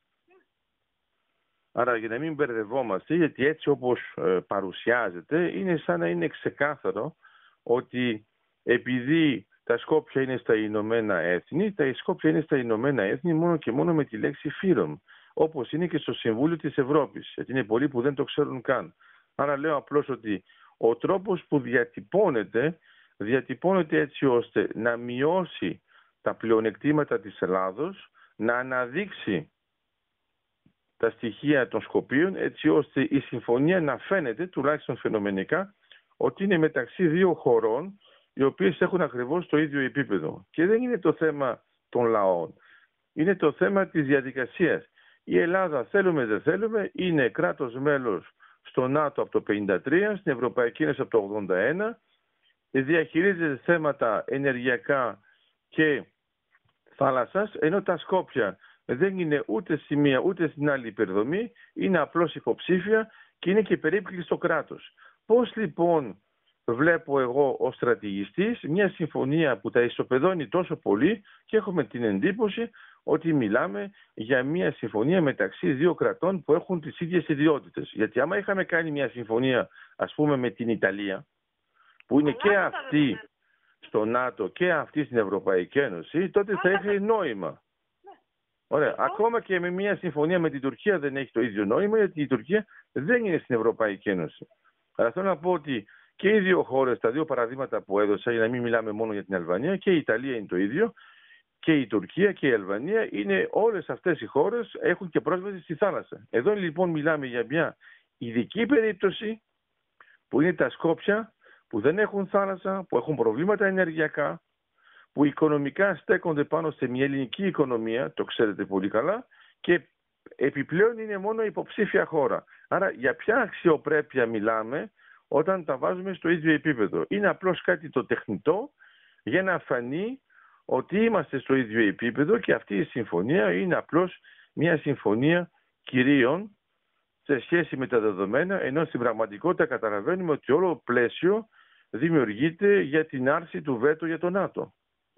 Άρα για να μην μπερδευόμαστε, γιατί έτσι όπως ε, παρουσιάζεται είναι σαν να είναι ξεκάθαρο ότι επειδή τα Σκόπια είναι στα Ηνωμένα Έθνη, τα Σκόπια είναι στα Ηνωμένα Έθνη μόνο και μόνο με τη λέξη φύρομ, όπως είναι και στο Συμβούλιο της Ευρώπης, γιατί είναι πολλοί που δεν το ξέρουν καν. Άρα λέω απλώς ότι ο τρόπος που διατυπώνεται, διατυπώνεται έτσι ώστε να μειώσει τα πλεονεκτήματα της Ελλάδος, να αναδείξει τα στοιχεία των Σκοπίων, έτσι ώστε η συμφωνία να φαίνεται, τουλάχιστον φαινομενικά, ότι είναι μεταξύ δύο χωρών οι οποίες έχουν ακριβώς το ίδιο επίπεδο. Και δεν είναι το θέμα των λαών. Είναι το θέμα της διαδικασίας. Η Ελλάδα, θέλουμε δεν θέλουμε, είναι κράτος μέλος στο ΝΑΤΟ από το πενήντα τρία, στην Ευρωπαϊκή Ένωση από το ογδόντα ένα, διαχειρίζεται θέματα ενεργειακά και θάλασσας, ενώ τα Σκόπια δεν είναι ούτε στη μία ούτε στην άλλη υπερδομή, είναι απλώς υποψήφια και είναι και περίπληκη στο κράτος. Πώς λοιπόν βλέπω εγώ ως στρατηγιστής μια συμφωνία που τα ισοπεδώνει τόσο πολύ και έχουμε την εντύπωση ότι μιλάμε για μια συμφωνία μεταξύ δύο κρατών που έχουν τις ίδιες ιδιότητες. Γιατί άμα είχαμε κάνει μια συμφωνία ας πούμε με την Ιταλία, που είναι και αυτή στο ΝΑΤΟ και αυτή στην Ευρωπαϊκή Ένωση, τότε θα είχε νόημα. Ωραία. Ακόμα και με μια συμφωνία με την Τουρκία δεν έχει το ίδιο νόημα, γιατί η Τουρκία δεν είναι στην Ευρωπαϊκή Ένωση. Αλλά θέλω να πω ότι και οι δύο χώρες, τα δύο παραδείγματα που έδωσα, για να μην μιλάμε μόνο για την Αλβανία, και η Ιταλία είναι το ίδιο, και η Τουρκία και η Αλβανία, είναι όλες αυτές οι χώρες έχουν και πρόσβαση στη θάλασσα. Εδώ λοιπόν μιλάμε για μια ειδική περίπτωση που είναι τα Σκόπια, που δεν έχουν θάλασσα, που έχουν προβλήματα ενεργειακά, που οικονομικά στέκονται πάνω σε μια ελληνική οικονομία, το ξέρετε πολύ καλά, και επιπλέον είναι μόνο υποψήφια χώρα. Άρα για ποια αξιοπρέπεια μιλάμε όταν τα βάζουμε στο ίδιο επίπεδο? Είναι απλώς κάτι το τεχνητό για να φανεί ότι είμαστε στο ίδιο επίπεδο και αυτή η συμφωνία είναι απλώς μια συμφωνία κυρίων σε σχέση με τα δεδομένα, ενώ στην πραγματικότητα καταλαβαίνουμε ότι όλο το πλαίσιο δημιουργείται για την άρση του βέτο για το ΝΑΤΟ.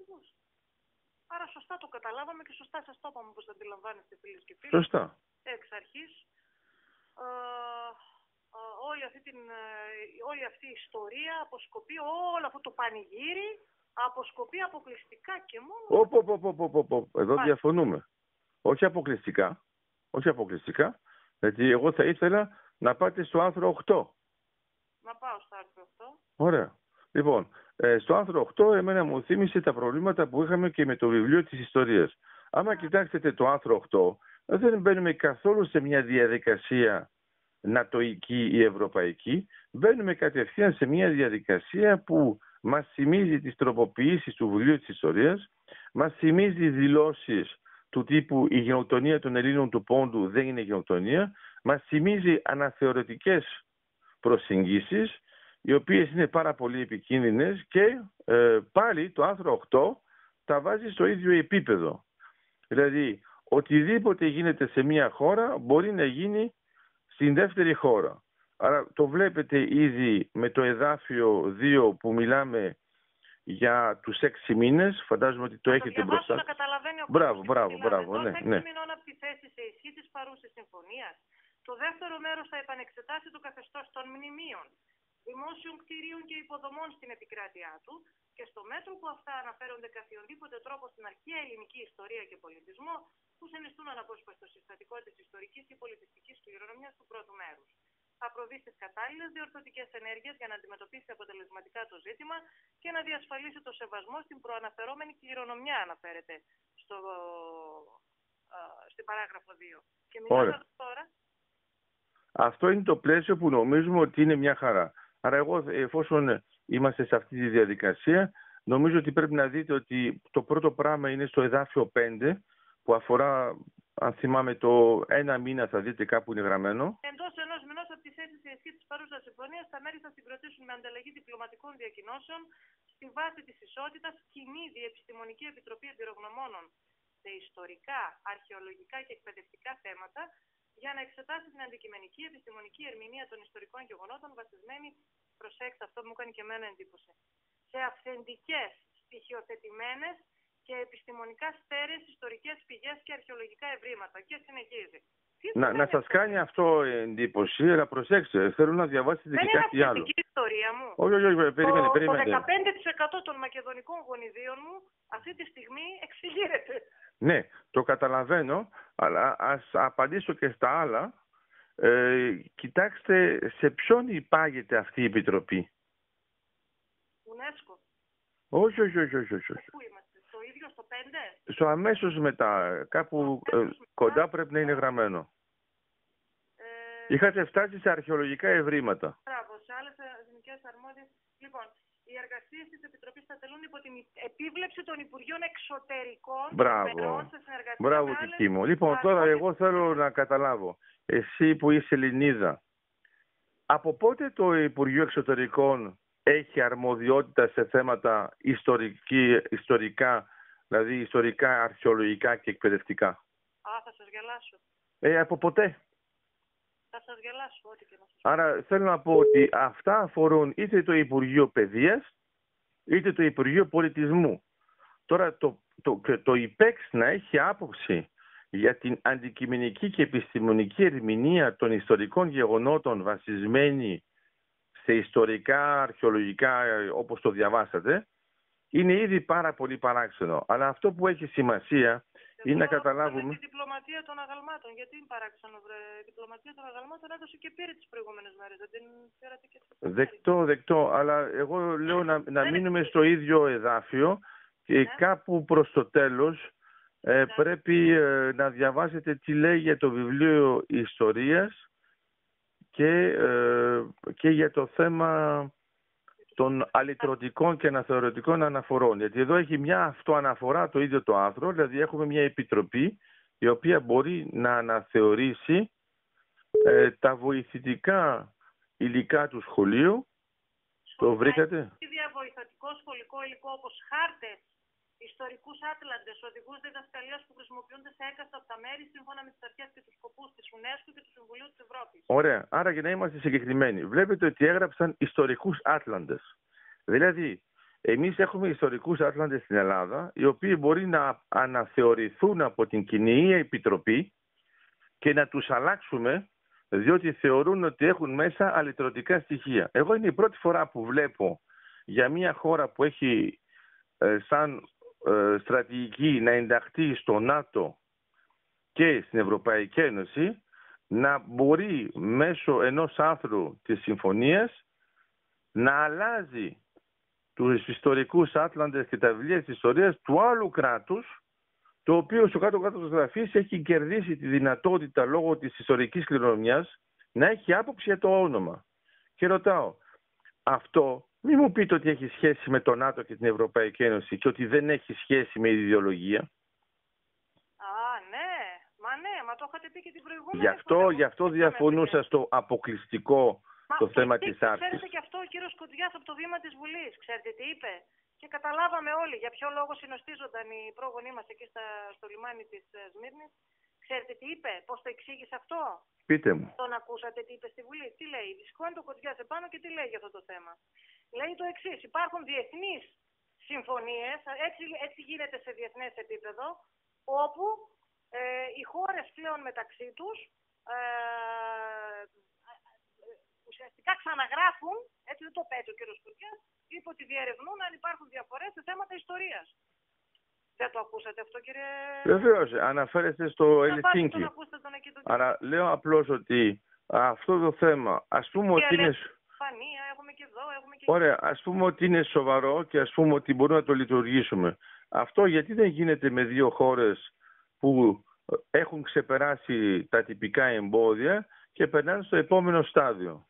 Άρα σωστά το καταλάβαμε και σωστά σας το είπαμε, όπως το αντιλαμβάνεστε, φίλες και φίλοι. Σωστά. Εξ αρχής, ε, ε, όλη, αυτή την, ε, όλη αυτή η ιστορία αποσκοπεί, όλο αυτό το πανηγύρι αποσκοπεί αποκλειστικά και μόνο... Οπ, οπ, οπ, οπ, οπ, οπ. Εδώ Πάλι. διαφωνούμε. Όχι αποκλειστικά. Όχι αποκλειστικά. Γιατί εγώ θα ήθελα να πάτε στο άρθρο οκτώ. Να πάω στο άρθρο οκτώ. Ωραία. Λοιπόν, ε, στο άρθρο οκτώ εμένα μου θύμισε τα προβλήματα που είχαμε και με το βιβλίο της ιστορίας. Άμα yeah. κοιτάξετε το άρθρο οκτώ, δεν μπαίνουμε καθόλου σε μια διαδικασία νατοϊκή ή ευρωπαϊκή. Μπαίνουμε κατευθείαν σε μια διαδικασία που μας θυμίζει τις τροποποιήσεις του βιβλίου της ιστορίας, μας θυμίζει δηλώσεις του τύπου η γενοκτονία των Ελλήνων του Πόντου δεν είναι γενοκτονία, μας θυμίζει αναθεωρητικές προσεγγίσεις, οι οποίες είναι πάρα πολύ επικίνδυνες και ε, πάλι το άρθρο οκτώ τα βάζει στο ίδιο επίπεδο. Δηλαδή, οτιδήποτε γίνεται σε μία χώρα μπορεί να γίνει στην δεύτερη χώρα. Άρα το βλέπετε ήδη με το εδάφιο δύο που μιλάμε για τους έξι μήνες. Φαντάζομαι ότι το να έχετε το μπροστά. Να καταλαβαίνει ο μπράβο, μπράβο, μπράβο. Ναι, έξι ναι. μηνών από τη θέση σε ισχύ της παρούσης συμφωνίας. Το δεύτερο μέρος θα επανεξετάσει το καθεστώς των μνημείων, δημόσιων κτηρίων και υποδομών στην επικράτειά του και στο μέτρο που αυτά αναφέρονται καθιονδήποτε τρόπο στην αρχαία ελληνική ιστορία και πολιτισμό που συνιστούν αναπόσπαστο συστατικό της ιστορικής και πολιτιστικής κληρονομιάς του πρώτου μέρους. Θα προβεί στις κατάλληλες διορθωτικές ενέργειες για να αντιμετωπίσει αποτελεσματικά το ζήτημα και να διασφαλίσει το σεβασμό στην προαναφερόμενη κληρονομιά, αναφέρεται στο, α, στην παράγραφο δύο. Και μιλάμε τώρα. Αυτό είναι το πλαίσιο που νομίζουμε ότι είναι μια χαρά. Άρα εγώ, εφόσον είμαστε σε αυτή τη διαδικασία, νομίζω ότι πρέπει να δείτε ότι το πρώτο πράγμα είναι στο εδάφιο πέντε, που αφορά, αν θυμάμαι, το ένα μήνα θα δείτε κάπου είναι γραμμένο. Εντός ενός μηνός από τη θέση σε ισχύ της παρούσας συμφωνίας, τα μέρη θα συγκροτήσουν με ανταλλαγή διπλωματικών διακοινώσεων στη βάση της ισότητας κοινή διεπιστημονική επιτροπή εμπειρογνωμόνων σε ιστορικά, αρχαιολογικά και εκπαιδευτικά θέματα για να εξετάσει την αντικειμενική επιστημονική ερμηνεία των ιστορικών γεγονότων βασισμένη, προσέξτε, αυτό μου κάνει και εμένα εντύπωση, σε αυθεντικές, στοιχειοθετημένες και επιστημονικά στέρεες ιστορικές πηγές και αρχαιολογικά ευρήματα. Και συνεχίζει. Να, να σας κάνει αυτό εντύπωση, αλλά προσέξτε, θέλω να διαβάσετε δεν και κάτι άλλο. Δεν είναι η ιστορία μου. Όχι, όχι, όχι, περίμενε, το, περίμενε. Το δεκαπέντε τοις εκατό των μακεδονικών γονιδίων μου αυτή τη στιγμή εξηγείται. Ναι, το καταλαβαίνω, αλλά ας απαντήσω και στα άλλα. Ε, κοιτάξτε, σε ποιον υπάγεται αυτή η επιτροπή? UNESCO. Όχι, όχι, όχι, όχι, όχι. Πού είμαστε, στο ίδιο, στο πέντε? Στο αμέσως μετά, κάπου ε, μετά. Κοντά πρέπει να είναι γραμμένο. Ε... Είχατε φτάσει σε αρχαιολογικά ευρήματα. Μπράβο, σε άλλες εθνικές αρμόδιες. Λοιπόν, οι εργασίες της Επιτροπής θα τελούν υπό την επίβλεψη των Υπουργείων Εξωτερικών. Μπράβο. Μπράβο, Κική μου. Λοιπόν, τώρα εγώ θέλω να καταλάβω. Εσύ που είσαι Ελληνίδα, από πότε το Υπουργείο Εξωτερικών έχει αρμοδιότητα σε θέματα ιστορική, ιστορικά, δηλαδή ιστορικά, αρχαιολογικά και εκπαιδευτικά? Α, θα σας γελάσω. Ε, από ποτέ. Θα σας γελάσω, ό,τι και να σας πω. Άρα θέλω να πω ότι αυτά αφορούν είτε το Υπουργείο Παιδείας, είτε το Υπουργείο Πολιτισμού. Τώρα το, το, το, το ΙΠΕΞ να έχει άποψη για την αντικειμενική και επιστημονική ερμηνεία των ιστορικών γεγονότων βασισμένη σε ιστορικά, αρχαιολογικά, όπως το διαβάσατε, είναι ήδη πάρα πολύ παράξενο. Αλλά αυτό που έχει σημασία και είναι να καταλάβουμε... Η διπλωματία των αγαλμάτων. Γιατί είναι παράξενο, βρε? Η διπλωματία των αγαλμάτων έδωσε και πήρε τις προηγούμενες μέρες. Δεν την φέρατε και τις Δεκτό, δεκτό. Αλλά εγώ λέω να, να μείνουμε στο ίδιο εδάφιο και κάπου προς το τέλος ε, πρέπει ε, να διαβάσετε τι λέει για το βιβλίο ιστορίας και, ε, και για το θέμα των αλυτρωτικών και αναθεωρητικών αναφορών. Γιατί εδώ έχει μια αυτοαναφορά το ίδιο το άρθρο, δηλαδή έχουμε μια επιτροπή η οποία μπορεί να αναθεωρήσει ε, τα βοηθητικά υλικά του σχολείου. Το βρήκατε? Διαβοηθητικό σχολικό υλικό όπως χάρτες, ιστορικούς άτλαντες, οδηγούς διδασκαλίας που χρησιμοποιούνται σε έκαστα από τα μέρη σύμφωνα με τις αρχές και τους σκοπούς της UNESCO και του Συμβουλίου της Ευρώπης. Ωραία. Άρα για να είμαστε συγκεκριμένοι, βλέπετε ότι έγραψαν ιστορικούς άτλαντες. Δηλαδή, εμείς έχουμε ιστορικούς άτλαντες στην Ελλάδα, οι οποίοι μπορεί να αναθεωρηθούν από την Κοινή Επιτροπή και να τους αλλάξουμε, διότι θεωρούν ότι έχουν μέσα αλυτρωτικά στοιχεία. Εγώ είναι η πρώτη φορά που βλέπω για μια χώρα που έχει ε, σαν ε, στρατηγική να ενταχθεί στο ΝΑΤΟ και στην Ευρωπαϊκή Ένωση, να μπορεί μέσω ενός άρθρου της συμφωνίας να αλλάζει τους ιστορικούς άτλαντες και τα βιβλία της ιστορίας του άλλου κράτους, το οποίο στο κάτω-κάτω της γραφής έχει κερδίσει τη δυνατότητα λόγω της ιστορικής κληρονομιάς να έχει άποψη για το όνομα. Και ρωτάω, αυτό μην μου πείτε ότι έχει σχέση με το ΝΑΤΟ και την Ευρωπαϊκή Ένωση και ότι δεν έχει σχέση με ιδεολογία. Α, ναι. Μα ναι, μα το είχατε πει και την προηγούμενη. Γι' αυτό, γι' αυτό διαφωνούσα στο αποκλειστικό μα το θέμα της άρτης. Ξέρετε και αυτό ο κύριος Κοντιάς από το βήμα της Βουλής. Ξέρετε τι είπε? Και καταλάβαμε όλοι για ποιο λόγο συνοστίζονταν οι πρόγονοί μας εκεί στα, στο λιμάνι της Σμύρνης. Ξέρετε τι είπε? Πώς το εξήγησε αυτό? Πείτε μου. Τον ακούσατε τι είπε στη Βουλή? Τι λέει? Σηκώνει το Κοντιάς επάνω και τι λέει για αυτό το θέμα? Λέει το εξής: υπάρχουν διεθνείς συμφωνίες, έτσι, έτσι γίνεται σε διεθνές επίπεδο, όπου ε, οι χώρες πλέον μεταξύ τους ε, ουσιαστικά ξαναγράφουν, έτσι δεν το πέτει ο κ. Κοντιάς, είπε ότι διερευνούν αν υπάρχουν διαφορές σε θέματα ιστορίας. Δεν το ακούσατε αυτό, κύριε? Βεβαίως, αναφέρεστε στο Ελσίνκι. Άρα λέω απλώς ότι αυτό το θέμα, ας πούμε ότι είναι... Ισπανία, έχουμε και εδώ, έχουμε και... Ωραία, ας πούμε ότι είναι σοβαρό και ας πούμε ότι μπορούμε να το λειτουργήσουμε. Αυτό γιατί δεν γίνεται με δύο χώρες που έχουν ξεπεράσει τα τυπικά εμπόδια και περνάνε στο επόμενο στάδιο?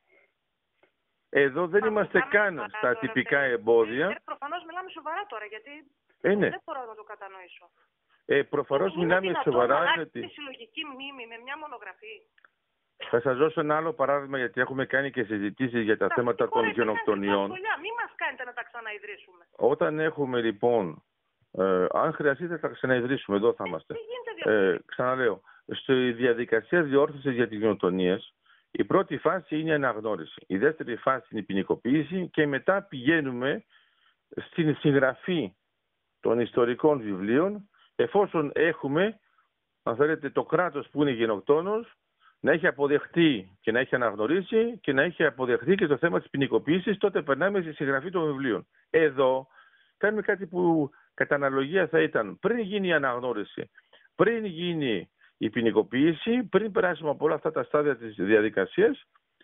Εδώ δεν Μα, είμαστε καν στα τώρα, τυπικά τώρα, εμπόδια. Ε, προφανώς μιλάμε σοβαρά τώρα, γιατί ε, ναι. δεν μπορώ να το κατανοήσω. Ε, προφανώς είναι μιλάμε σοβαρά. Είναι δυνατόν να συλλογική μνήμη με μια μονογραφή? Θα σας δώσω ένα άλλο παράδειγμα, γιατί έχουμε κάνει και συζητήσεις για τα, τα θέματα των γενοκτονιών. Μην μας κάνετε να τα ξαναειδρύσουμε. Όταν έχουμε λοιπόν, ε, αν χρειαστεί θα τα ξαναειδρύσουμε, εδώ θα ε, είμαστε. Ε, ξαναλέω, στη διαδικασία διόρθωσης για τις γενοκτονίες, η πρώτη φάση είναι η αναγνώριση. Η δεύτερη φάση είναι η ποινικοποίηση και μετά πηγαίνουμε στην συγγραφή των ιστορικών βιβλίων, εφόσον έχουμε, αν θέλετε, το κράτος που είναι γενοκτόνος να έχει αποδεχτεί και να έχει αναγνωρίσει και να έχει αποδεχτεί και το θέμα της ποινικοποίησης, τότε περνάμε στη συγγραφή των βιβλίων. Εδώ κάνουμε κάτι που κατά αναλογία θα ήταν πριν γίνει η αναγνώριση, πριν γίνει η ποινικοποίηση, πριν περάσουμε από όλα αυτά τα στάδια της διαδικασίας,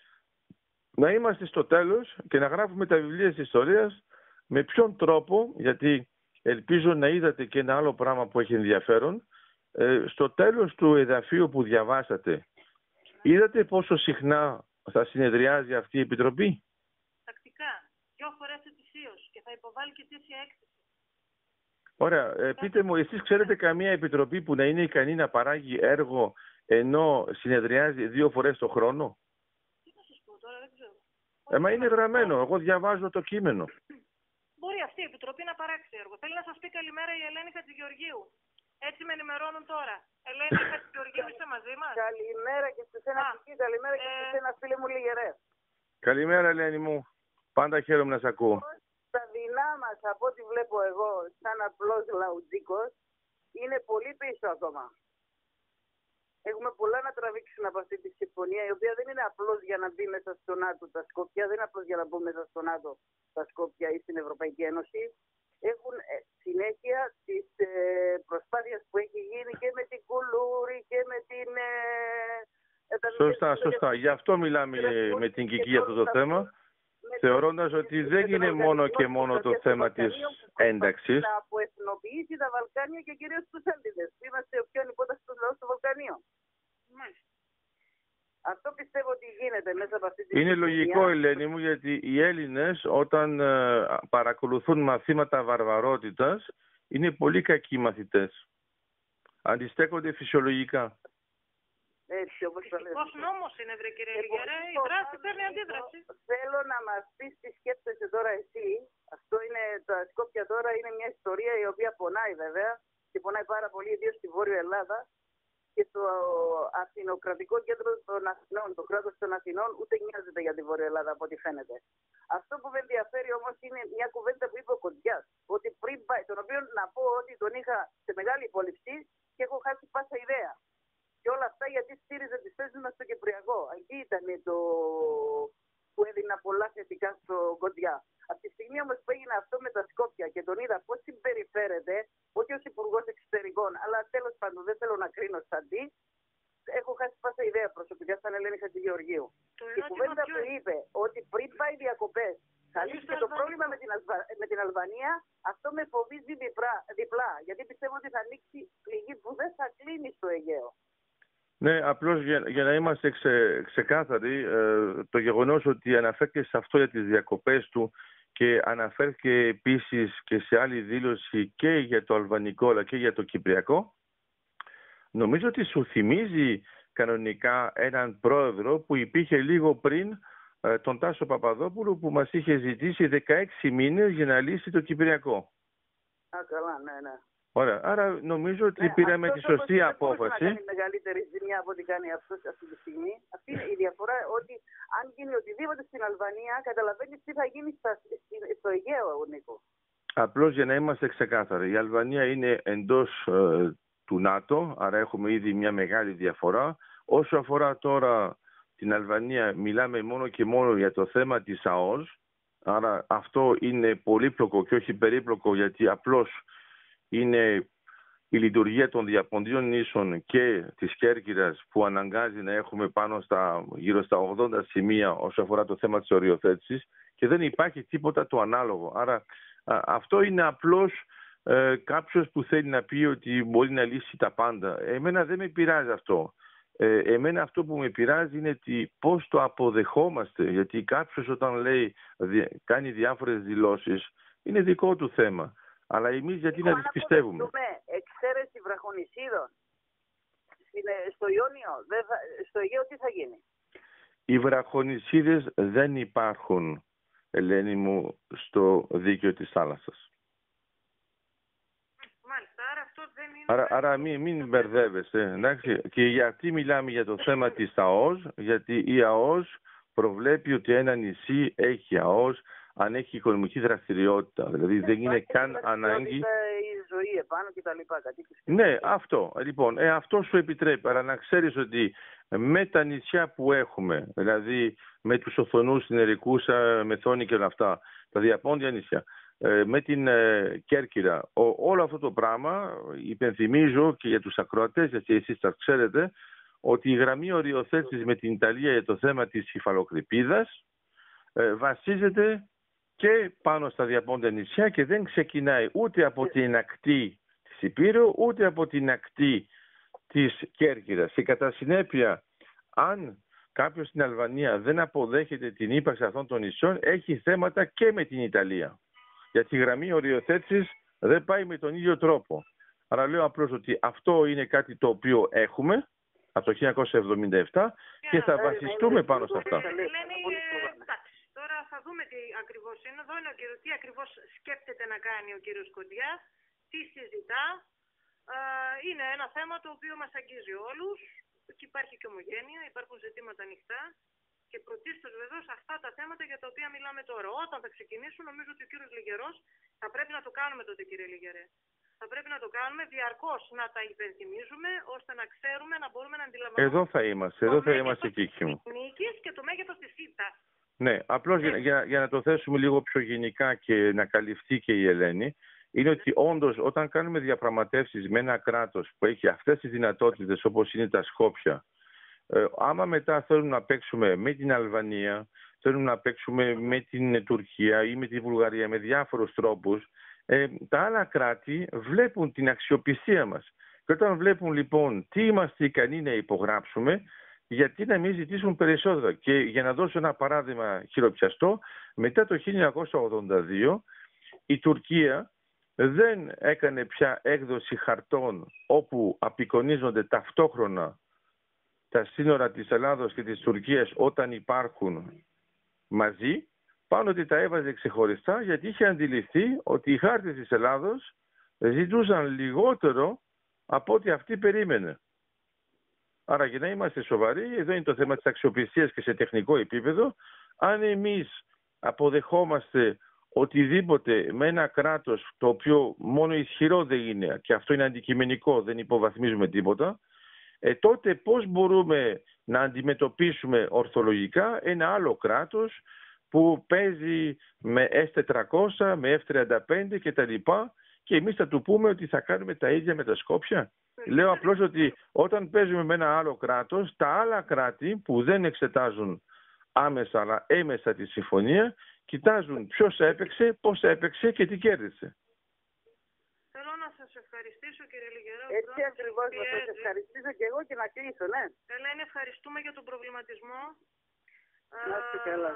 να είμαστε στο τέλος και να γράφουμε τα βιβλία της ιστορίας με ποιον τρόπο, γιατί ελπίζω να είδατε και ένα άλλο πράγμα που έχει ενδιαφέρον, ε, στο τέλος του εδαφείου που διαβάσατε, είδατε πόσο συχνά θα συνεδριάζει αυτή η Επιτροπή? Τακτικά, δυο φορές ετησίως, και θα υποβάλει και τέτοια έκθεση. Ωραία. Ε, πείτε μου, εσείς ξέρετε καμία επιτροπή που να είναι ικανή να παράγει έργο ενώ συνεδριάζει δύο φορές το χρόνο? Τι να σας πω τώρα, δεν ξέρω. Ε, μα είναι γραμμένο. Εγώ διαβάζω το κείμενο. Μπορεί αυτή η επιτροπή να παράξει έργο. Θέλει να σας πει καλημέρα η Ελένη Χατζηγεωργίου. Έτσι με ενημερώνουν τώρα. Ελένη Χατζηγεωργίου, είστε μαζί μας? Καλημέρα και σε ένα φυσική, καλημέρα και σε ένα φίλε μου Λιγερέ. Καλημέρα, Ελένη μου. Πάντα χαίρομαι να σε ακούω. Τα δεινά μας, από ό,τι βλέπω εγώ, σαν απλός λαουτζίκος, είναι πολύ πίσω ακόμα. Έχουμε πολλά να τραβήξουμε από αυτή τη συμφωνία, η οποία δεν είναι απλώς για να μπει μέσα στο ΝΑΤΟ τα Σκόπια, δεν είναι απλώς για να μπουν μέσα στο ΝΑΤΟ τα Σκόπια ή στην Ευρωπαϊκή Ένωση. Έχουν ε, συνέχεια τις ε, προσπάθειες που έχει γίνει και με την Κουλούρη και με την... Ε, σωστά, σωστά. Γι' αυτό μιλάμε με την Κική για αυτό το θέμα. Με θεωρώντας ότι δεν είναι μόνο και μόνο το θέμα της ένταξης. Να αποεθνοποιήσει τα Βαλκάνια και κυρίως τους Έλληνες. Είμαστε ο πιο ανυπότακτος λαός στο Βαλκάνιο. Μάλιστα. Αυτό πιστεύω ότι γίνεται μέσα από αυτή τη Είναι λογικό, Ελένη μου, γιατί οι Έλληνες όταν ε, παρακολουθούν μαθήματα βαρβαρότητας είναι πολύ κακοί μαθητές. Αντιστέκονται φυσιολογικά. Έτσι, όπως το λέτε. Πώς νόμος είναι, βρε κύριε Λιγερέ, η δράση παίρνει αντίδραση. Θέλω να μας πεις τι σκέφτεσαι τώρα εσύ. Αυτό είναι, τα Σκόπια τώρα είναι μια ιστορία η οποία πονάει βέβαια και πονάει πάρα πολύ, ιδίως στη Βόρεια Ελλάδα και το Αθηνοκρατικό Κέντρο των Αθηνών, το κράτος των Αθηνών, ούτε νοιάζεται για τη Βόρεια Ελλάδα από ό,τι φαίνεται. Αυτό που με ενδιαφέρει όμως είναι μια κουβέντα που είπε ο Κοντιάς, ότι πριν πάει, τον οποίο να πω ότι τον είχα σε μεγάλη υπόλοιψη και έχω χάσει πάσα ιδέα. Και όλα αυτά γιατί στήριζε τις θέσεις μας στο Κυπριακό. Εκεί ήταν το που έδινα πολλά θετικά στο Κοντιά. Από τη στιγμή όμως που έγινε αυτό με τα Σκόπια και τον είδα πώς συμπεριφέρεται, όχι ως Υπουργός Εξωτερικών, αλλά τέλος πάντων δεν θέλω να κρίνω σαν τι, έχω χάσει πάσα ιδέα προσωπικά σαν Ελένη Χατζηγεωργίου. Η κουβέντα που είπε ότι πριν πάει διακοπές θα λύσει και το πρόβλημα με την, Αλβα... με την Αλβανία, αυτό με φοβίζει διπλά, διπλά. Γιατί πιστεύω ότι θα ανοίξει πληγή που δεν θα κλείνει στο Αιγαίο. Ναι, απλώς για, για να είμαστε ξε, ξεκάθαροι, ε, το γεγονός ότι αναφέρθηκε σε αυτό για τις διακοπές του και αναφέρθηκε επίσης και σε άλλη δήλωση και για το αλβανικό αλλά και για το κυπριακό, νομίζω ότι σου θυμίζει κανονικά έναν πρόεδρο που υπήρχε λίγο πριν ε, τον Τάσο Παπαδόπουλο που μας είχε ζητήσει δεκαέξι μήνες για να λύσει το κυπριακό. Α, καλά, ναι, ναι. Ωραία. Άρα νομίζω ότι ναι, πήραμε τη σωστή δεν απόφαση. Δεν κάνει μεγαλύτερη ζημιά από ό,τι κάνει αυτό αυτή τη στιγμή. Αυτή είναι η διαφορά, ότι αν γίνει οτιδήποτε στην Αλβανία, καταλαβαίνεις τι θα γίνει στα, στο Αιγαίο, Νίκο. Απλώς για να είμαστε ξεκάθαροι, η Αλβανία είναι εντός ε, του ΝΑΤΟ, άρα έχουμε ήδη μια μεγάλη διαφορά. Όσο αφορά τώρα την Αλβανία, μιλάμε μόνο και μόνο για το θέμα της ΑΟΣ. Άρα αυτό είναι πολύπλοκο και όχι περίπλοκο, γιατί απλώς είναι η λειτουργία των διαποντίων νήσων και της Κέρκυρας που αναγκάζει να έχουμε πάνω στα, γύρω στα ογδόντα σημεία όσο αφορά το θέμα της οριοθέτησης και δεν υπάρχει τίποτα το ανάλογο. Άρα α, αυτό είναι απλώς ε, κάποιος που θέλει να πει ότι μπορεί να λύσει τα πάντα. Εμένα δεν με πειράζει αυτό. Ε, εμένα αυτό που με πειράζει είναι ότι πώς το αποδεχόμαστε, γιατί κάποιος όταν λέει, κάνει διάφορες δηλώσεις είναι δικό του θέμα. Αλλά εμείς γιατί να τις πιστεύουμε. Εξαίρεση βραχονησίδων στο Ιόνιο, δεν θα, στο Αιγαίο τι θα γίνει? Οι βραχονησίδες δεν υπάρχουν, Ελένη μου, στο δίκαιο της θάλασσας. Μάλιστα, άρα αυτό δεν είναι... Άρα, άρα μην, μην μπερδεύεσαι, εντάξει. Και γιατί μιλάμε για το θέμα της ΑΟΣ? Γιατί η ΑΟΣ προβλέπει ότι ένα νησί έχει ΑΟΣ αν έχει οικονομική δραστηριότητα. Δηλαδή δεν είναι καν ανάγκη... η ζωή επάνω και τα λοιπά. Ναι, αυτό. Λοιπόν, ε, αυτό σου επιτρέπει. Αλλά να ξέρεις ότι με τα νησιά που έχουμε, δηλαδή με τους Οθονούς, Νερικούς, Μεθόνη και όλα αυτά, τα διαπόντια νησιά, ε, με την ε, Κέρκυρα, ο, όλο αυτό το πράγμα, υπενθυμίζω και για τους ακροατές, γιατί εσείς τα ξέρετε, ότι η γραμμή οριοθέτησης με την Ιταλία για το θέμα της υφαλοκρηπίδας ε, βασίζεται και πάνω στα διαπόντια νησιά και δεν ξεκινάει ούτε από την ακτή της Υπήρου ούτε από την ακτή της Κέρκυρας. Και κατά συνέπεια, αν κάποιος στην Αλβανία δεν αποδέχεται την ύπαρξη αυτών των νησιών, έχει θέματα και με την Ιταλία. Γιατί η γραμμή οριοθέτησης δεν πάει με τον ίδιο τρόπο. Άρα λέω απλώς ότι αυτό είναι κάτι το οποίο έχουμε από το χίλια εννιακόσια εβδομήντα επτά και θα βασιστούμε πάνω σε αυτά. Τώρα θα δούμε τι ακριβώς είναι. Εδώ είναι ο κύριος, τι ακριβώς σκέφτεται να κάνει ο κύριος Κοντιάς, τι συζητά. Είναι ένα θέμα το οποίο μας αγγίζει όλους. Εκεί υπάρχει και ομογένεια, υπάρχουν ζητήματα ανοιχτά. Και πρωτίστως βεβαίως αυτά τα θέματα για τα οποία μιλάμε τώρα. Όταν θα ξεκινήσουν, νομίζω ότι ο κύριος Λιγερός θα πρέπει να το κάνουμε τότε, κύριε Λιγερέ. Θα πρέπει να το κάνουμε διαρκώς, να τα υπενθυμίζουμε, ώστε να ξέρουμε, να μπορούμε να αντιλαμβάνουμε. Εδώ θα είμαστε, εδώ θα είμαστε εκεί. Και το μέγεθος της ήττας. Ναι, απλώς για, για, για να το θέσουμε λίγο πιο γενικά και να καλυφθεί και η Ελένη, είναι ότι όντως όταν κάνουμε διαπραγματεύσεις με ένα κράτος που έχει αυτές τις δυνατότητες όπως είναι τα Σκόπια, ε, άμα μετά θέλουμε να παίξουμε με την Αλβανία, θέλουμε να παίξουμε με την Τουρκία ή με τη Βουλγαρία με διάφορους τρόπους, ε, τα άλλα κράτη βλέπουν την αξιοπιστία μας. Και όταν βλέπουν λοιπόν τι είμαστε ικανοί να υπογράψουμε, γιατί να μην ζητήσουν περισσότερα. Και για να δώσω ένα παράδειγμα χειροπιαστό, μετά το χίλια εννιακόσια ογδόντα δύο η Τουρκία δεν έκανε πια έκδοση χαρτών όπου απεικονίζονται ταυτόχρονα τα σύνορα της Ελλάδος και της Τουρκίας όταν υπάρχουν μαζί, πάνω ότι τα έβαζε ξεχωριστά, γιατί είχε αντιληφθεί ότι οι χάρτες της Ελλάδος ζητούσαν λιγότερο από ό,τι αυτή περίμενε. Άρα για να είμαστε σοβαροί, εδώ είναι το θέμα της αξιοπιστίας και σε τεχνικό επίπεδο. Αν εμείς αποδεχόμαστε οτιδήποτε με ένα κράτος το οποίο μόνο ισχυρό δεν είναι και αυτό είναι αντικειμενικό, δεν υποβαθμίζουμε τίποτα, ε, τότε πώς μπορούμε να αντιμετωπίσουμε ορθολογικά ένα άλλο κράτος που παίζει με ες τετρακόσια, με εφ τριάντα πέντε κτλ. Και εμείς θα του πούμε ότι θα κάνουμε τα ίδια με τα Σκόπια. Λέω απλώς ότι όταν παίζουμε με ένα άλλο κράτος, τα άλλα κράτη που δεν εξετάζουν άμεσα αλλά έμεσα τη συμφωνία, κοιτάζουν ποιος έπαιξε, πώς έπαιξε και τι κέρδισε. Θέλω να σας ευχαριστήσω, κύριε Λιγερό. Έτσι ακριβώς, να σας ευχαριστήσω και εγώ και να κλείσω, ναι. Ελένη, ευχαριστούμε για τον προβληματισμό. Να είστε καλά.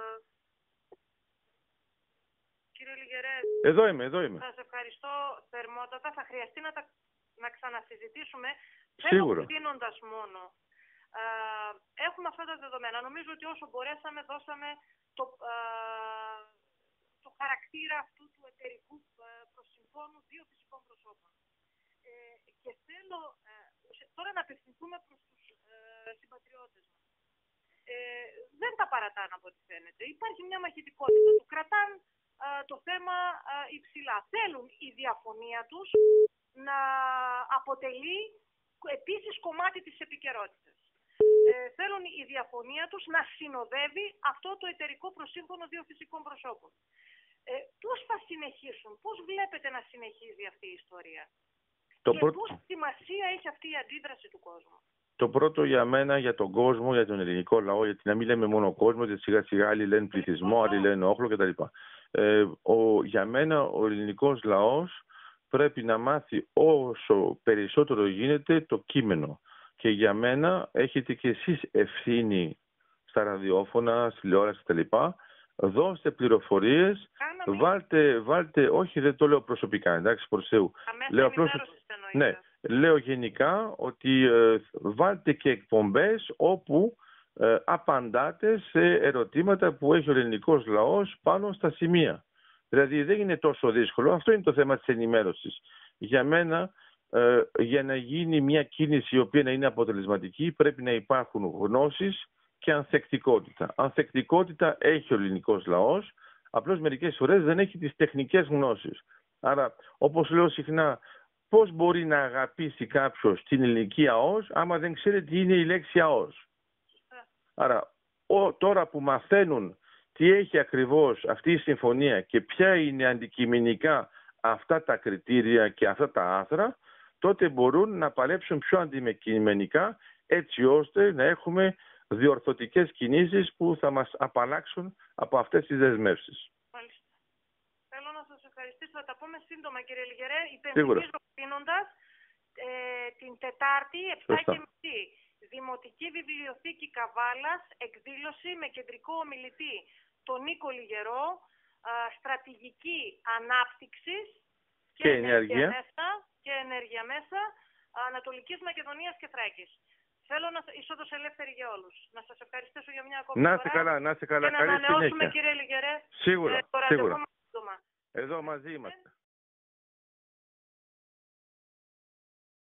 Κύριε Λιγερέ, εδώ είμαι, εδώ είμαι. Σας ευχαριστώ θερμότατα. Θα χρειαστεί να, τα, να ξανασυζητήσουμε. Σίγουρα. Δίνοντας μόνο. Α, έχουμε αυτά τα δεδομένα. Νομίζω ότι όσο μπορέσαμε δώσαμε το, α, το χαρακτήρα αυτού του εταιρικού προσυμφώνου δύο φυσικών προσώπων. Ε, και θέλω ε, τώρα να απευθυνθούμε προς τους ε, συμπατριώτες μας. Ε, δεν τα παρατάνε από ό,τι φαίνεται. Υπάρχει μια μαχητικότητα. Του κρατάν α, το θέμα α, υψηλά. Θέλουν η διαφωνία τους να αποτελεί επίσης κομμάτι της επικαιρότητας. Ε, θέλουν η διαφωνία τους να συνοδεύει αυτό το εταιρικό προσύμφωνο δύο φυσικών προσώπων. Ε, πώς θα συνεχίσουν, πώς βλέπετε να συνεχίζει αυτή η ιστορία το και πρώτο... πώς σημασία έχει αυτή η αντίδραση του κόσμου. Το πρώτο για μένα, για τον κόσμο, για τον ελληνικό λαό, γιατί να μην λέμε μόνο κόσμο, γιατί σιγά σιγά άλλοι λένε πληθυσμό, άλλοι λένε όχλο κτλ. Ε, ο, για μένα ο ελληνικός λαός πρέπει να μάθει όσο περισσότερο γίνεται το κείμενο. Και για μένα έχετε και εσείς ευθύνη στα ραδιόφωνα, στη τηλεόραση κτλ. Δώστε πληροφορίες, βάλτε, βάλτε, όχι δεν το λέω προσωπικά, εντάξει, προς Θεού. Λέω απλώς, ναι, λέω γενικά ότι ε, βάλτε και εκπομπές όπου ε, απαντάτε σε ερωτήματα που έχει ο ελληνικός λαός πάνω στα σημεία. Δηλαδή δεν είναι τόσο δύσκολο, αυτό είναι το θέμα της ενημέρωσης. Για μένα, ε, για να γίνει μια κίνηση η οποία να είναι αποτελεσματική, πρέπει να υπάρχουν γνώσεις και ανθεκτικότητα. Ανθεκτικότητα έχει ο ελληνικός λαός, απλώς μερικές φορές δεν έχει τις τεχνικές γνώσεις. Άρα, όπως λέω συχνά, πώς μπορεί να αγαπήσει κάποιος την ελληνική ΑΟΣ άμα δεν ξέρει τι είναι η λέξη ΑΟΣ. Άρα, ο, τώρα που μαθαίνουν τι έχει ακριβώς αυτή η συμφωνία και ποια είναι αντικειμενικά αυτά τα κριτήρια και αυτά τα άρθρα, τότε μπορούν να παλέψουν πιο αντικειμενικά έτσι ώστε να έχουμε διορθωτικές κινήσεις που θα μας απαλλάξουν από αυτές τις δεσμεύσεις. Μάλιστα. Θέλω να σας ευχαριστήσω. Θα τα πούμε σύντομα, κύριε Λιγερέ. Υπενθυμίζω κλείνοντας ε, την Τετάρτη, επτά και μισή, Δημοτική Βιβλιοθήκη Καβάλας, εκδήλωση με κεντρικό ομιλητή τον Νίκο Λιγερό, α, στρατηγική ανάπτυξης και, και ενέργεια μέσα, και ενέργεια μέσα Ανατολικής Μακεδονίας και Θράκης. Θέλω να είσοδος ελεύθερη για όλους. Να σας ευχαριστήσω για μια ακόμη φορά. Να είστε καλά, να είστε καλά. Και να ανανεώσουμε, κύριε Λιγερέ, σίγουρα, το σίγουρα. ραντεβού μας. Εδώ μαζί είμαστε.